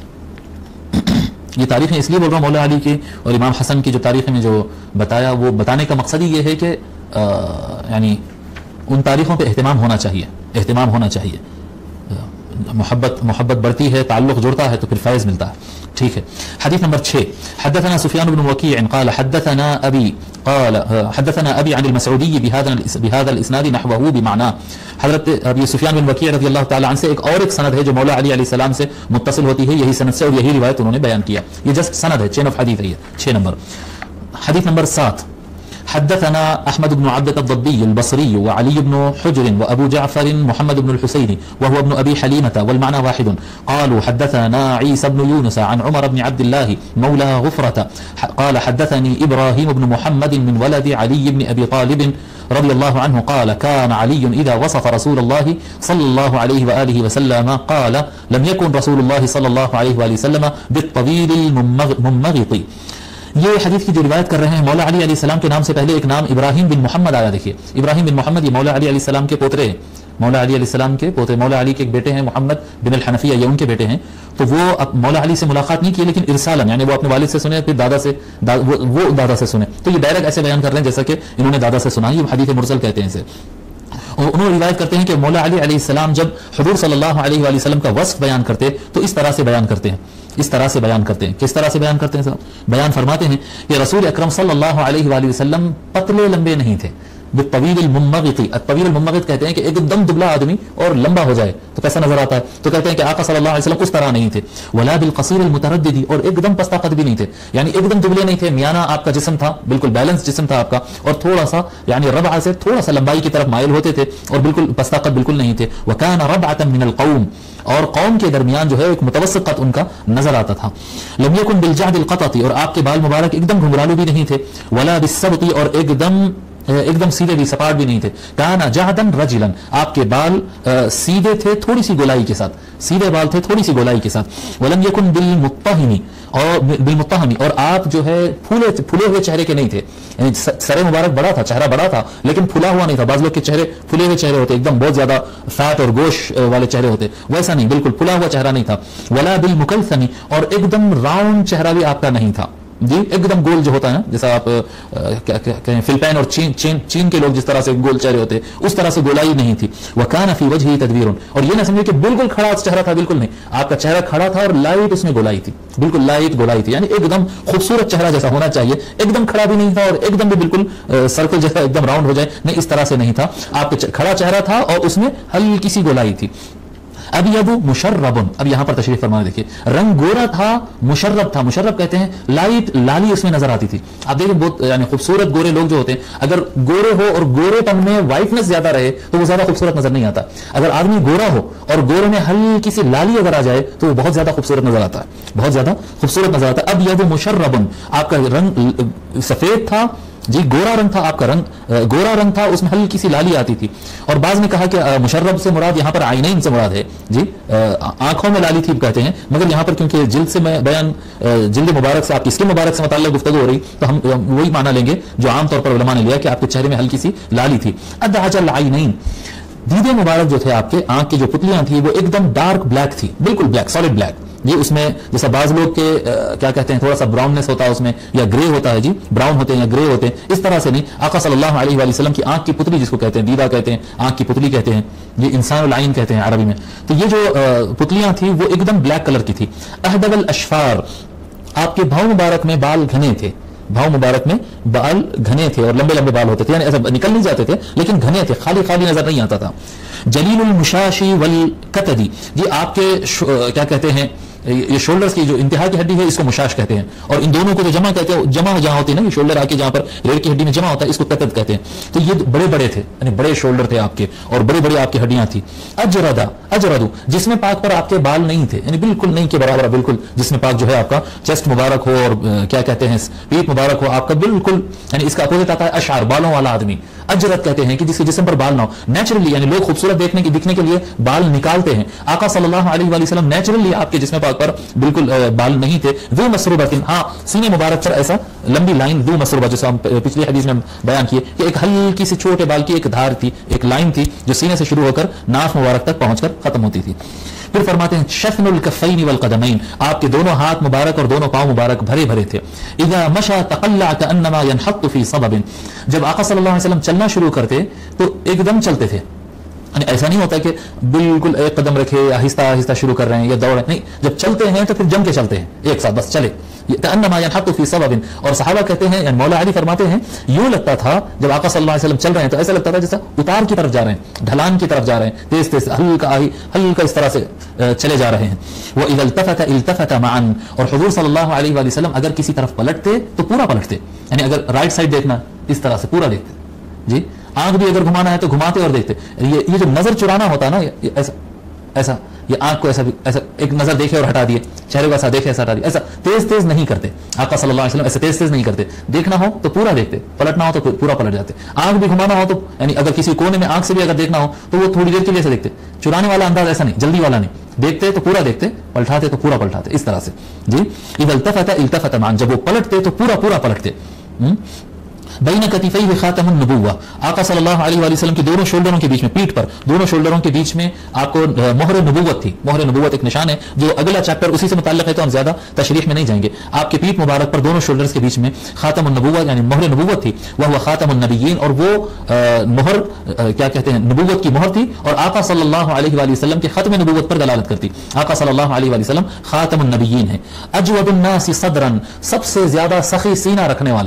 ये तारीखें इसलिए बोल रहा हूँ मौला अली की और इमाम हसन की जो तारीखें में जो बताया, वो बताने का मकसद ही ये है कि यानी उन तारीखों पे एहतमाम होना चाहिए, एहतमाम होना चाहिए। मोहब्बत बढ़ती है, ताल्लुक जुड़ता है तो फिर फैज़ मिलता है, ठीक है। हदीस नंबर 6, हदथना सुफयान बिन वकी' क़ाल हदथना अबी अन अल-मसऊदी बिहाज़ा अल-इस्नाद नहवहु बिमाना। हज़रत अबी सुफयान बिन वकी' रज़ियल्लाहु ताला अन्हु से एक सनद है जो मौला अली अलैहिस्सलाम से मुत्तसिल होती है, यही सनद से और यही रिवायत उन्होंने बयान किया। ये जस्ट सनद है, चेन ऑफ हदीस है ये, 6 नंबर। हदीस नंबर 7, हदथना अहमद बिन अब्द अद-दब्बी अल-बसरी व अली बिन हुज्र व अबू जअफर मुहम्मद बिन अल-हुसैनी व हुवा इब्न अबी हलीमह वल माना वाहिद क़ालू हदथना ईसा बिन यूनुस अन उमर बिन अब्दिल्लाह मौला गुफ़रत क़ाल हदथनी इब्राहीम बिन मुहम्मद मिन वलद अली बिन अबी तालिब रज़ियल्लाहु अन्हु क़ाल कान अली इज़ा वसफ़ रसूलुल्लाह सल्लल्लाहु अलैहि व आलिहि वसल्लम क़ाल लम यकुन रसूलुल्लाह सल्लल्लाहु अलैहि व वसल्लम बित-तवील मुम्मग़ित। ये हदीस की जो रिवायत कर रहे हैं, मौला अली अलैहिस्सलाम के नाम से पहले एक नाम इब्राहीम बिन मोहम्मद आया। देखिए इब्राहीम बिन मोहम्मद, ये मौला अली अलैहिस्सलाम के पोतरे हैं, मौला अली अलैहिस्सलाम के पोते, मौला अली के एक बेटे हैं मोहम्मद बिन अल-हनफिया, ये उनके बेटे हैं। तो वो मौला अली से मुलाकात नहीं की, लेकिन इरसालन, यानी वो अपने वालिद से सुने, फिर दादा से वो दादा से सुने, तो ये डायरेक्ट ऐसे बयान कर रहे हैं जैसा कि इन्होंने दादा से सुना, ये हदीस मुरसल कहते हैं इसे। और उन्होंने रिवायत करते हैं कि मौला अली अलैहिस्सलाम जब हुज़ूर सल्लल्लाहु अलैहि वसल्लम का वस्फ बयान करते तो इस तरह से बयान करते हैं, इस तरह से बयान करते हैं। किस तरह से बयान करते हैं साहब? बयान फरमाते हैं कि रसूल अकरम सल्लल्लाहु अलैहि वसल्लम पतले लंबे नहीं थे, بالطويل المنمغط. الطويل المنمغط कहते हैं कि एकदम दुबला आदमी और लंबा हो जाए तो कैसा नजर आता है, तो कहते हैं कि आका सल्लल्लाहु अलैहि वसल्लम उस तरह नहीं थे. वला बिलकसीर अलमुतरद्दिदी, और एकदम पस्ता कद भी नहीं थे, यानी एकदम दुबले नहीं थे, मियाना आपका जिस्म था, बिल्कुल बैलेंस जिस्म था आपका, और थोड़ा सा यानी रबआ से थोड़ा सा लंबाई की तरफ माइल होते थे, और बिल्कुल पस्ता कद बिल्कुल नहीं थे. वकान रबअतन मिनल कौम, और कौम के दरमियान जो है एक मुतवस्सित कद उनका नजर आता था. लम यकुन बिलजअदिल क़तती, और आपके बाल मुबारक एकदम घुंघरालू भी नहीं थे. वला बिस्सबती, और एकदम सीधे भी सपाट भी नहीं थे. काना जहदन रजिलन, आपके बाल सीधे थे थोड़ी सी गोलाई के साथ, सीधे बाल थे थोड़ी सी गोलाई के साथ. वलम यकुन बिलमुत्तहिमी, और बिलमुत्तहमी, और आप जो है फूले हुए चेहरे के नहीं थे, यानी सर मुबारक बड़ा था, चेहरा बड़ा था लेकिन फुला हुआ नहीं था. बाज लोग के चेहरे फुले हुए चेहरे होते, एकदम बहुत ज्यादा फैट और गोश वाले चेहरे होते, वैसा नहीं, बिल्कुल फुला हुआ चेहरा नहीं था. वला बिलमुकल्समी, और एकदम राउंड चेहरा भी आपका नहीं था जी, एकदम गोल जो होता है ना, जैसा आप कहें फिलिपाइन और चीन के लोग जिस तरह से गोल चेहरे होते, उस तरह से गोलाई नहीं थी. वकाना फी वजही तदवीरुन, और ये ना समझे कि बिल्कुल खड़ा चेहरा था, बिल्कुल नहीं, आपका चेहरा खड़ा था और लाइट उसमें गोलाई थी, बिल्कुल लाइट गोलाई थी, यानी एकदम खूबसूरत चेहरा जैसा होना चाहिए, एकदम खड़ा भी नहीं था और एकदम भी बिल्कुल सर्कल जैसा एकदम राउंड हो जाए, नहीं, इस तरह से नहीं था. आपका खड़ा चेहरा था और उसमें हल्की सी गोलाई थी. अब यदु मुशर्रबुन, अब यहां पर तशरीफ फरमा देखिए, रंग गोरा था, मुशर्रब था. मुशर्रब कहते हैं लाइट लाली उसमें नजर आती थी. आप देखिए बहुत यानी खूबसूरत गोरे लोग जो होते हैं, अगर गोरे हो और गोरेपन में व्हाइटनेस ज्यादा रहे तो वो ज्यादा खूबसूरत नजर नहीं आता. अगर आदमी गोरा हो और गोरे में हल्की सी लाली अगर आ जाए तो वो बहुत ज्यादा खूबसूरत नजर आता है, बहुत ज्यादा खूबसूरत नजर आता है. अब यदु मुशर्रबुन, आपका रंग सफेद था जी, गोरा रंग था, आपका रंग गोरा रंग था, उसमें हल्की सी लाली आती थी. और बाद में कहा कि मुशर्रब से मुराद यहाँ पर आइनैन से मुराद है जी, आंखों में लाली थी कहते हैं, मगर यहाँ पर क्योंकि जिल्द से मैं बयान जिल्द मुबारक से आपकी स्किन मुबारक से मुताल्लिक़ गुफ्तगू हो रही, तो हम वही माना लेंगे जो आमतौर पर उलमा ने लिया कि आपके चेहरे में हल्की सी लाली थी. अदअजल आइनैन, दीदे मुबारक जो थे आपके, आंख की जो पुतलियां थी वो एकदम डार्क ब्लैक थी, बिल्कुल ब्लैक, सॉलिड ब्लैक जी. उसमें जैसा बाज लोग के क्या कहते हैं थोड़ा सा ब्राउननेस होता है उसमें, या ग्रे होता है जी, ब्राउन होते हैं या ग्रे होते हैं, इस तरह से नहीं. आका सल्लल्लाहु अलैहि वसल्लम की आंख की पुतली जिसको कहते हैं, दीदा कहते हैं, आंख की पुतली कहते हैं, ये इंसानुल आइन कहते हैं अरबी में. तो ये जो पुतलियां थी वो एकदम ब्लैक कलर की थी. अहदबल अशफार, आपके भाव मुबारक में बाल घने थे, भाव मुबारक में बाल घने थे और लंबे लंबे बाल होते थे, यानी ऐसा निकल नहीं जाते थे लेकिन घने थे, खाली खाली नजर नहीं आता था. जलीलुल मुशाशी वल कतदी, ये आपके क्या कहते हैं, ये शोल्डर्स की जो इंतहा की हड्डी है इसको मुशाश कहते हैं, और इन दोनों को तो जमा कहते हैं, जमा जहां होती है ना, ये शोल्डर आके जहां पर रीढ़ की हड्डी में जमा होता है इसको कतद कहते हैं. तो ये बड़े बड़े थे, यानी बड़े शोल्डर थे आपके और बड़े बड़े आपकी हड्डियां थी. अजरदू, जिसमें पाक पर आपके बाल नहीं थे, यानी बिल्कुल नहीं के बराबर, बिल्कुल जिसमें पाक जो है आपका चेस्ट मुबारक हो और क्या कहते हैं पीठ मुबारक हो आपका, बिल्कुल यानी इसका अपोजिट आता है अशार, बालों वाला आदमी. अजरत कहते हैं कि जिसके जिस्म पर बाल ना हो, नेचुरली, यानी लोग खूबसूरत दिखने के लिए बाल निकालते हैं. आका सल्लल्लाहु अलैहि वसल्लम नेचुरली आपके जिस्म पाक पर बिल्कुल बाल नहीं थे. दो मसरूबतिन, हाँ सीने मुबारक पर ऐसा लंबी लाइन, दो मसरूबा, जैसे हम पिछली हदीस में बयान किए कि एक हल्की सी छोटे बाल की एक धार थी, एक लाइन थी जो सीने से शुरू होकर नाफ मुबारक तक पहुंचकर खत्म होती थी. फिर फरमाते हैं शफ़नुल कफ़ैन वल क़दमैन, आपके दोनों हाथ मुबारक और दोनों पांव मुबारक भरे भरे थे. इज़ा मशा तक़ल्ला कअन्नमा यनहत्तु फी सबबिन, जब आका सल्लल्लाहु अलैहि वसल्लम चलना शुरू करते तो एकदम चलते थे, ऐसा नहीं होता कि बिल्कुल एक कदम रखे आहिस्ता आहिस्ता शुरू कर रहे हैं या दौड़ रहे, नहीं, जब चलते हैं तो फिर जम के चलते हैं एक साथ, बस चले. और सहाबा कहते हैं, मौला अली फरमाते हैं, यूं लगता था जब आका सल्लल्लाहु अलैहि वसल्लम चल रहे हैं तो ऐसा लगता था जैसा उतार की तरफ जा रहे हैं, ढलान की तरफ जा रहे हैं, तेज तेज हल्का इस तरह से चले जा रहे हैं. वो इल्तफत मअन, और हुजूर सल्लल्लाहु अलैहि वसल्लम अगर किसी तरफ पलटते तो पूरा पलटते, यानी अगर राइट साइड देखना इस तरह से पूरा देखते जी, आंख भी अगर घुमाना है तो घुमाते और देखते. ये जो नजर चुराना होता है ना, ऐसा ये आंख को ऐसा एक नजर देखे और हटा दिए, चेहरे को ऐसा देखे ऐसा हटा दिया, ऐसा तेज तेज नहीं करते. आका सल्लल्लाहु अलैहि वसल्लम ऐसे तेज तेज नहीं करते. देखना हो तो पूरा देखते, पलटना हो तो पूरा पलट जाते. आंख भी घुमाना हो तो, यानी अगर किसी कोने में आंख से भी अगर देखना हो तो वो थोड़ी देर के लिए ऐसे देखते. चुराने वाला अंदाज ऐसा नहीं, जल्दी वाला नहीं, देखते तो पूरा देखते, पलटाते तो पूरा पलटाते, इस तरह से जी. इल्तफत मान, जब वो पलटते तो पूरा पूरा पलटते. बैन कतिफैहि खातमुन नबुव्वा, आका सल्लल्लाहु अलैहि वसल्लम के दोनों शोल्डरों के बीच में, पीठ पर दोनों शोल्डरों के बीच में आपको मोहर नबुव्वत थी. मोहर नबुव्वत एक निशान है जो अगला चैप्टर उसी से मुताल्लिक है, तो हम ज्यादा तशरीह में नहीं जाएंगे. आपके पीठ मुबारक पर दोनों शोल्डर्स के बीच में खातमुन नबुव्वत यानी मोहर नबुव्वत थी. वह खातमुन नबिय्यीन, और वो मोहर क्या कहते हैं नबुव्वत की मोहर थी और आका सल्लल्लाहु अलैहि वसल्लम के खत्म नबुव्वत पर दलालत करती. आका सल्लल्लाहु अलैहि वसल्लम खातमुन नबिय्यीन है. अजवदुन नास सदरन, सबसे ज्यादा सखी सीना रखने वाला,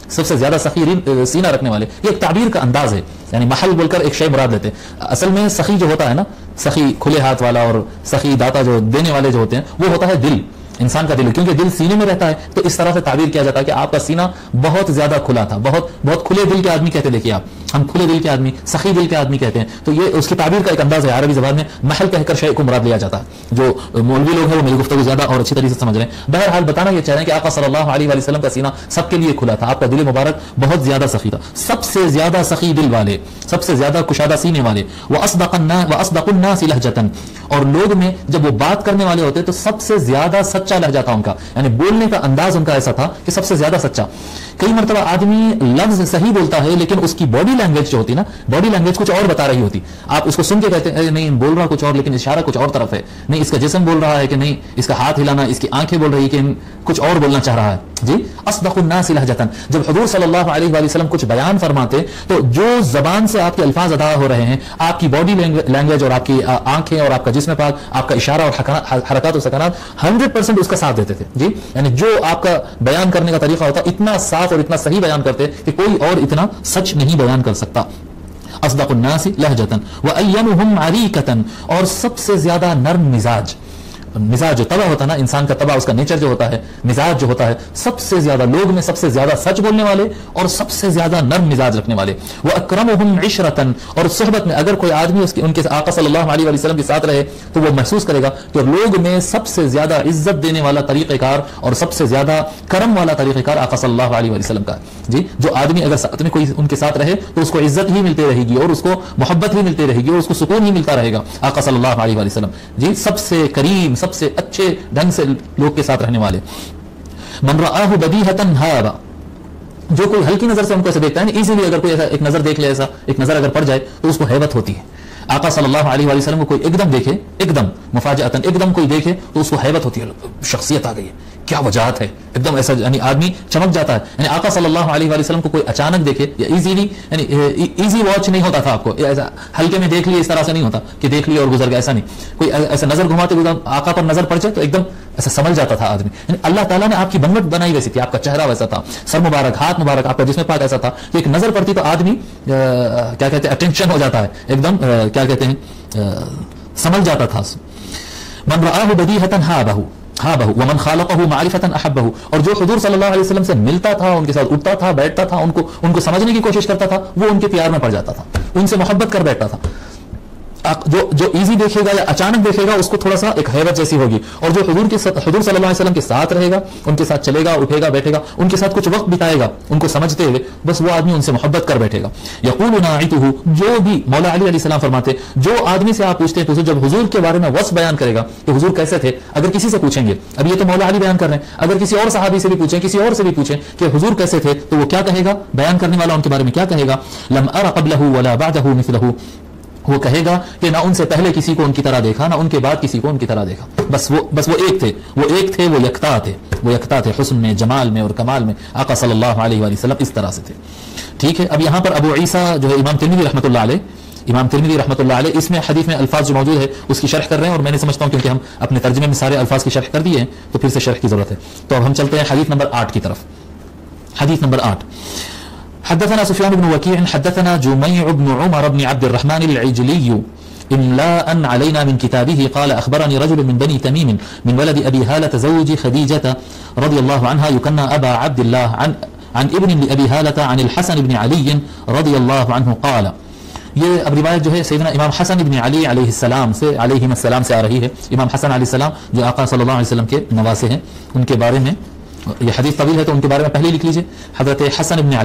सबसे ज्यादा सखी सीना रखने वाले, ये एक ताबीर का अंदाज है, यानी महल बोलकर एक शय मुराद लेते हैं। असल में सखी जो होता है ना, सखी खुले हाथ वाला और सखी दाता जो देने वाले जो होते हैं, वो होता है दिल, इंसान का दिल, क्योंकि दिल सीने में रहता है। तो इस तरह से ताबीर किया जाता है कि आपका सीना बहुत ज्यादा खुला था, बहुत खुले दिल के आदमी कहते हैं। देखिए आप, हम खुले दिल के आदमी, सखी दिल के आदमी कहते हैं। तो ये उसकी ताबीर का एक अंदाज है। अरबी ज़बान में महल कहकर शय को मुराद लिया जाता है। जो मौलवी लोग हैं वो मेरी गुफ्तगू ज्यादा और अच्छी तरीके से समझ रहे हैं। बहरहाल बताना ये चाह रहे हैं कि आका सल्लल्लाहु अलैहि वसल्लम का सीना सबके लिए खुला था, आपका दिल मुबारक बहुत ज्यादा सखी था, सबसे ज्यादा सखी दिल वाले, सबसे ज्यादा कुशादा सीने वाले। व अस्दक़ुन नास लहजतन, और लोग में जब वो बात करने वाले होते तो सबसे ज्यादा सच्चा लहजा था उनका, यानी बोलने का अंदाज उनका ऐसा था कि सबसे ज्यादा सच्चा। कई मरतबा आदमी लफ्ज सही बोलता है लेकिन उसकी बॉडी लैंग्वेज जो होती है ना, बॉडी लैंग्वेज कुछ और बता रही होती। आप उसको सुन के कहते हैं नहीं बोल रहा कुछ और लेकिन इशारा कुछ और तरफ है, नहीं इसका जिस्म बोल रहा है कि नहीं इसका हाथ हिलाना, इसकी आंखें बोल रही है कि कुछ और बोलना चाह रहा है। जी, अस्दक़ुन नास लहजतन, जब हुज़ूर सल्लल्लाहु अलैहि वसल्लम कुछ बयान फरमाते तो जो जबान से आपके अल्फाज अदा हो रहे हैं, आपकी बॉडी लैंग्वेज और आपकी आंखें और आपका जिस्म पाक, आपका इशारा और हरकत और सकनात 100% उसका साथ देते थे। जी, यानी जो आपका बयान करने का तरीका होता इतना साफ और इतना सही बयान करते कि कोई और इतना सच नहीं बयान कर सकता। अस्दक़ुन नास लहजतन व अय्यनुहुम अरीकतन, और सबसे ज्यादा नर्म मिजाज, मिजाज जो तबा होता है ना, इंसान का तबा, उसका नेचर जो होता है, मिजाज जो होता है, सबसे ज्यादा लोग में सबसे ज्यादा सच बोलने वाले और सबसे ज्यादा नर्म मिजाज रखने वाले। वो अकरमुहुम इशरतन, और सोहबत में अगर कोई आदमी उनके आका सल्लल्लाहु अलैहि वसल्लम के साथ रहे तो वो महसूस करेगा कि लोग में सबसे ज्यादा इज्जत देने वाला तरीक़ेकार और सबसे ज्यादा करम वाला तरीक़ेकार आका सल्लल्लाहु अलैहि वसल्लम का। जी, जो आदमी अगर साथ में कोई उनके साथ रहे तो उसको इज्जत ही मिलती रहेगी और उसको मोहब्बत ही मिलती रहेगी और उसको सुकून ही मिलता रहेगा। आका सल्लल्लाहु अलैहि वसल्लम जी सबसे करीम, सबसे अच्छे ढंग से लोग के साथ रहने वाले। मन रआहु बदीहतन हाबा, जो कोई हल्की नजर से उनको ऐसे देखता है ना, इजीली अगर कोई ऐसा एक नजर देख ले, ऐसा एक नजर अगर पड़ जाए तो उसको हैबत होती है। आका सल्लल्लाहु अलैहि वसल्लम को कोई एकदम देखे, एकदम मुफाजअतन एकदम कोई देखे तो उसको हैबत होती है, शख्सियत आ गई है, क्या वजाहत है, एकदम ऐसा यानी आदमी चमक जाता है। यानी आका सल्लल्लाहु अलैहि वसल्लम को कोई अचानक देखे या इजीली, यानी इजी वॉच नहीं होता था आपको, ऐसा हल्के में देख लिए इस तरह से नहीं होता कि देख लिया और गुजर गया, ऐसा नहीं। कोई ऐसा नजर घुमाते हुए आका पर नजर पड़ जाए तो एकदम ऐसा समझ जाता था आदमी। यानी अल्लाह ताला ने आपकी बनवट बनाई वैसी थी, आपका चेहरा वैसा था, सर मुबारक, हाथ मुबारक, आपका जिस्म पाक ऐसा था कि एक नजर पड़ती तो आदमी क्या कहते हैं अटेंशन हो जाता है, एकदम क्या कहते हैं समझ जाता था। मन रआहु बदीहतन हाबहु वमन खालक़हु मारिफतन अहब्बहु, और जो हुज़ूर सल्लल्लाहु अलैहि वसल्लम से मिलता था, उनके साथ उठता था, बैठता था, उनको समझने की कोशिश करता था, वो उनके प्यार में पड़ जाता था, उनसे मोहब्बत कर बैठता था। जो इजी देखेगा या अचानक देखेगा उसको थोड़ा सा एक हैबत जैसी होगी, और जो हुज़ूर सल्लल्लाहु अलैहि वसल्लम के साथ रहेगा, उनके साथ चलेगा, उठेगा, बैठेगा, उनके साथ कुछ वक्त बिताएगा, उनको समझते हुए, बस वो आदमी उनसे मोहब्बत कर बैठेगा। यक़ूलु नाइतुहु, जो भी मौला अली अलैहिस्सलाम फरमाते, जो आदमी से आप पूछते हैं तो जब हुज़ूर के बारे में वस्फ़ बयान करेगा कि हुज़ूर कैसे थे, अगर किसी से पूछेंगे, अब ये तो मौला अली बयान कर रहे हैं, अगर किसी और सहाबी से भी पूछें, किसी और से भी पूछें कि हुज़ूर कैसे थे, तो वो क्या कहेगा, बयान करने वाला उनके बारे में क्या कहेगा, लम अरा क़ब्लहु वला बअदहु मिस्लहु, वो कहेगा कि ना उनसे पहले किसी को उनकी तरह देखा, ना उनके बाद किसी को उनकी तरह देखा, बस वो एक थे, वो यकता थे हुस्न में, जमाल में और कमाल में। आका सल्लल्लाहु अलैहि वसल्लम इस तरह से थे। ठीक है, अब यहाँ पर अबू ईसा जो है इमाम तिरमिज़ी रहमतुल्लाह अलैह इसमें हदीस में अल्फाज जो मौजूद है उसकी शरह कर रहे हैं, और मैंने समझता हूँ क्योंकि हम अपने तर्जुमे में सारे अल्फाज की शरह कर दिए हैं तो फिर से शरह की जरूरत है। तो अब हम चलते हैं हदीस नंबर 8 की तरफ। हदीस नंबर 8, हदथना सुफयान बिन वकीअ हदथना जुमैअ बिन उमर बिन अब्द अर्रहमान अल-इजली इम्लाअन अलैना मिन किताबिही क़ाल अख़बरनी रजुल मिन बनी तमीम मिन वलद अबी हालत ज़ौजी खदीजत रज़ियल्लाहु अन्हा युकन्ना अबा अब्दिल्लाह अन इब्न अबी हालत अन अल-हसन बिन अली रज़ियल्लाहु अन्हु क़ाल। ये अब रिवायत जो है सैयदना इमाम हसन इब्न अली अलैहिस्सलाम से आ रही है। इमाम हसन अलैहिस्सलाम जो आका सल्लल्लाहु अलैहि वसल्लम के नवासे हैं, उनके बारे में ये हदीस तवील है तो उनके बारे में पहले लिख लीजिए। हजरत हसन इब्न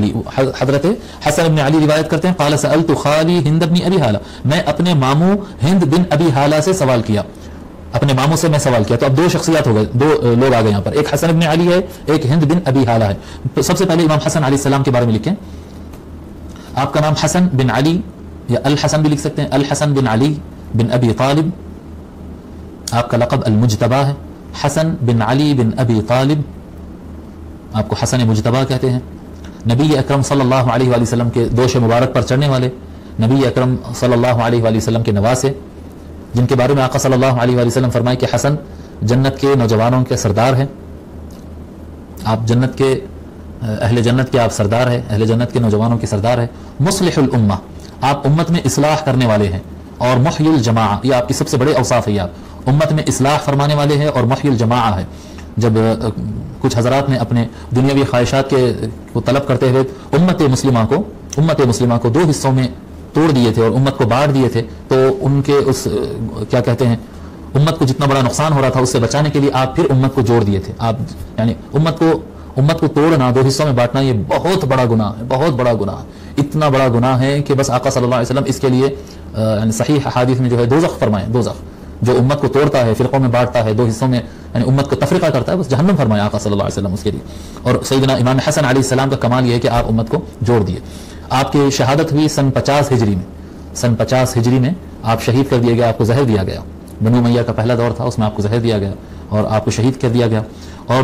अली रिवायत करते हैं, क़ाल सअल्तु ख़ाली हिंद बिन अबी हाला, मैं अपने मामू हिंद बिन अबी हाला से सवाल किया, अपने मामू से मैं सवाल किया। तो अब दो शख्सियत हो गए, दो लोग आ गए यहाँ पर, एक हसन इब्न अली है, एक हिंद बिन अबी हाला है। तो सबसे पहले इमाम हसन अलैहिस्सलाम के बारे में लिखें। आपका नाम हसन बिन अली या अल हसन भी लिख सकते हैं, अल हसन बिन अली बिन अबी तालिब, आपका लक़ब अल मुज्तबा है, हसन बिन अली बिन अबी तालिब, आपको हसन मुज्तबा कहते हैं। नबी अकरम सल्लल्लाहु अलैहि वसल्लम के दोष मुबारक पर चढ़ने वाले, नबी अकरम सल्लल्लाहु अलैहि वसल्लम के नवासे, जिनके बारे में आका सल्लल्लाहु अलैहि वसल्लम फरमाए कि हसन जन्नत के नौजवानों के सरदार हैं। आप जन्नत के اہل جنت کے آپ سردار ہیں، اہل جنت کے نوجوانوں کے سردار ہیں، مصلح الامہ آپ امت میں اصلاح کرنے والے ہیں، اور محی الجماع یہ آپ کی سب سے بڑے اوصاف ہے، آپ امت میں اصلاح فرمانے والے ہیں اور محی الجماع ہے۔ جب کچھ حضرات نے اپنے دنیاوی خواہشات کو طلب کرتے ہوئے امت مسلمہ کو دو حصوں میں توڑ دیے تھے اور امت کو بانٹ دیے تھے، تو ان کے اس کیا کہتے ہیں امت کو جتنا بڑا نقصان ہو رہا تھا اس سے بچانے کے لیے آپ پھر امت کو جوڑ دیے تھے۔ آپ یعنی امت کو توڑنا، دو حصوں میں بانٹنا، یہ بہت بڑا گناہ ہے، بہت بڑا گناہ، اتنا بڑا گناہ ہے کہ بس آقا صلی اللہ علیہ وسلم اس کے لیے یعنی صحیح حدیث میں جو ہے دوزخ فرمائے، دوزخ جو امت کو توڑتا ہے، فرقوں میں بانٹتا ہے، دو حصوں میں یعنی امت کو تفریقہ کرتا ہے، بس جہنم فرمایا آقا صلی اللہ علیہ وسلم اس کے لیے۔ اور سیدنا امام حسن علیہ السلام کا کمال یہ ہے کہ آپ امت کو جوڑ دیے۔ آپ کی شہادت ہوئی سن 50 ہجری میں، سن 50 ہجری میں آپ شہید کر دیے گئے، آپ کو زہر دیا گیا، بنو امیہ کا پہلا دور تھا، اس میں آپ کو زہر دیا گیا اور آپ کو شہید کر دیا گیا۔ اور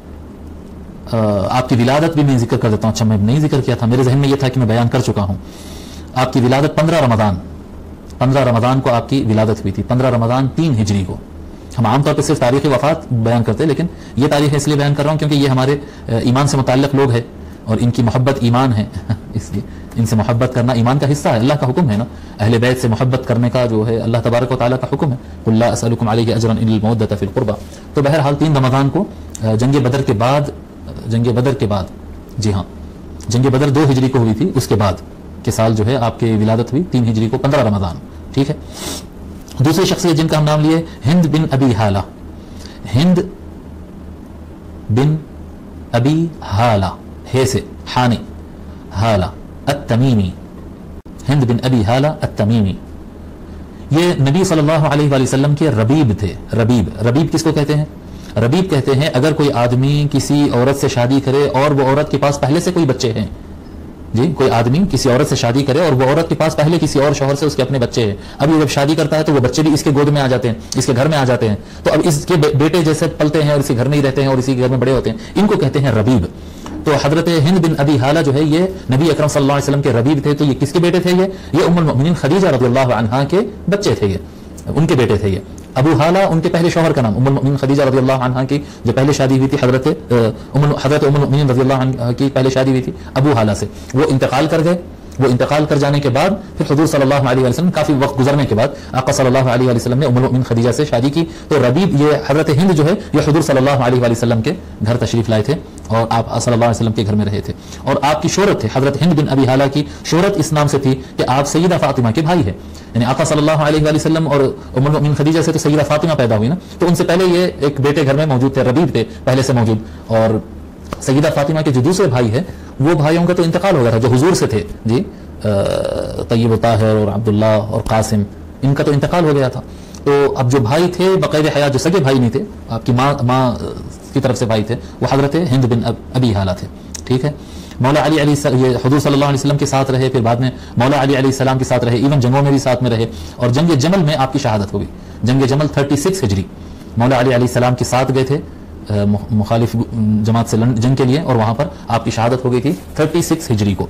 آپ کی ولادت بھی میں ذکر کر دیتا ہوں، اچھا میں نہیں ذکر کیا تھا، میرے ذہن میں یہ تھا کہ میں بیان کر چکا ہوں۔ آپ کی ولادت 15 رمضان کو آپ کی ولادت ہوئی تھی، 15 رمضان 3 ہجری کو۔ ہم عام طور پہ صرف تاریخ وفات بیان کرتے ہیں، لیکن یہ تاریخ اس لیے بیان کر رہا ہوں کیونکہ یہ ہمارے ایمان سے متعلق لوگ ہیں اور ان کی محبت ایمان ہے، اس لیے ان سے محبت کرنا ایمان کا حصہ ہے، اللہ کا حکم ہے نا، اہل بیت سے محبت کرنے کا جو ہے اللہ تبارک و تعالیٰ کا حکم ہے، قل لا اسألکم علیہ اجرا الا المودۃ فی القربى۔ تو بہرحال 3 رمضان کو جنگ بدر کے بعد جی ہاں جنگ بدر 2 ہجری کو ہوئی تھی، اس کے بعد کے سال جو ہے آپ کی ولادت ہوئی 3 ہجری کو 15 رمضان، ٹھیک ہے۔ دوسری شخصیت جن کا ہم نام لیے ہند بن ابی حالہ، ہند بن ابی حالہ، ہے سے حانی حالہ التمیمی، ہند بن ابی حالہ التمیمی، یہ نبی صلی اللہ علیہ وآلہ وسلم کے ربیب تھے۔ ربیب کس کو کہتے ہیں؟ ربیب کہتے ہیں اگر کوئی آدمی کسی عورت سے شادی کرے اور وہ عورت کے پاس پہلے سے کوئی بچے ہیں، جی کوئی آدمی کسی عورت سے شادی کرے اور وہ عورت کے پاس پہلے کسی اور شوہر سے اس کے اپنے بچے ہیں، اب یہ جب شادی کرتا ہے تو وہ بچے بھی اس کے گود میں آ جاتے ہیں، اس کے گھر میں آ جاتے ہیں، تو اب اس کے بیٹے جیسے پلتے ہیں اور اسی گھر میں ہی رہتے ہیں اور اسی گھر میں بڑے ہوتے ہیں، ان کو کہتے ہیں ربیب۔ تو حضرت ہند بن ابی حالہ جو ہے یہ نبی اکرم صلی اللہ علیہ وسلم کے ربیب تھے۔ تو یہ کس کے بیٹے تھے؟ یہ ام المؤمنین خدیجہ رضی اللہ عنہا کے بچے تھے، یہ ان کے بیٹے تھے۔ یہ ابو حالہ ان کے پہلے شوہر کا نام، ام المؤمنین خدیجہ رضی اللہ عنہا کی جو پہلے شادی ہوئی تھی حضرت ام المؤمنین رضی اللہ عنہا کی پہلے شادی ہوئی تھی ابو حالہ سے، وہ انتقال کر گئے۔ وہ انتقال کر جانے کے بعد پھر حضور صلی اللہ علیہ وسلم کافی وقت گزرنے کے بعد آقا صلی اللہ علیہ وسلم نے ام المؤمنین خدیجہ سے شادی کی۔ تو ربیب یہ حضرت ہند جو ہے یہ حضور صلی اللہ علیہ وسلم کے گھر تشریف لائے تھے اور آپ صلی اللہ علیہ وسلم کے گھر میں رہے تھے، اور آپ کی شہرت تھے حضرت ہند بن ابی حالہ کی شہرت اس نام سے تھی کہ آپ سیدہ فاطمہ کے بھائی ہیں، یعنی آقا صلی اللہ علیہ وسلم اور ام المؤمنین خدیجہ سے تو سیدہ فاطمہ پیدا ہوئی نا، تو ان سے پہلے یہ ایک بیٹے گھر میں موجود تھے، ربیب تھے پہلے سے موجود، اور سیدہ فاطمہ کے جو دوسرے بھائی ہیں وہ بھائیوں کا تو انتقال ہو گیا تھا جو حضور سے تھے، جی طیب و طاہر اور عبداللہ اور قاسم، ان کا تو انتقال ہو گیا تھا۔ تو اب جو بھائی تھے بقید حیات، جو سگے بھائی نہیں تھے، آپ کی ماں کی طرف سے بھائی تھے، وہ حضرت ہند بن ابی حالہ تھے، ٹھیک ہے۔ مولا علی یہ حضور صلی اللہ علیہ وسلم کے ساتھ رہے، پھر بعد میں مولا علی علیہ السلام کے ساتھ رہے، ایون جنگوں میں بھی ساتھ میں رہے، اور جنگ جمل میں آپ کی شہادت ہوئی، جنگ جمل 36 ہجری، مولا علی علیہ السلام کے ساتھ گئے تھے مخالف جماعت سے جنگ کے لیے، اور وہاں پر آپ کی شہادت ہو گئی تھی 36 ہجری کو۔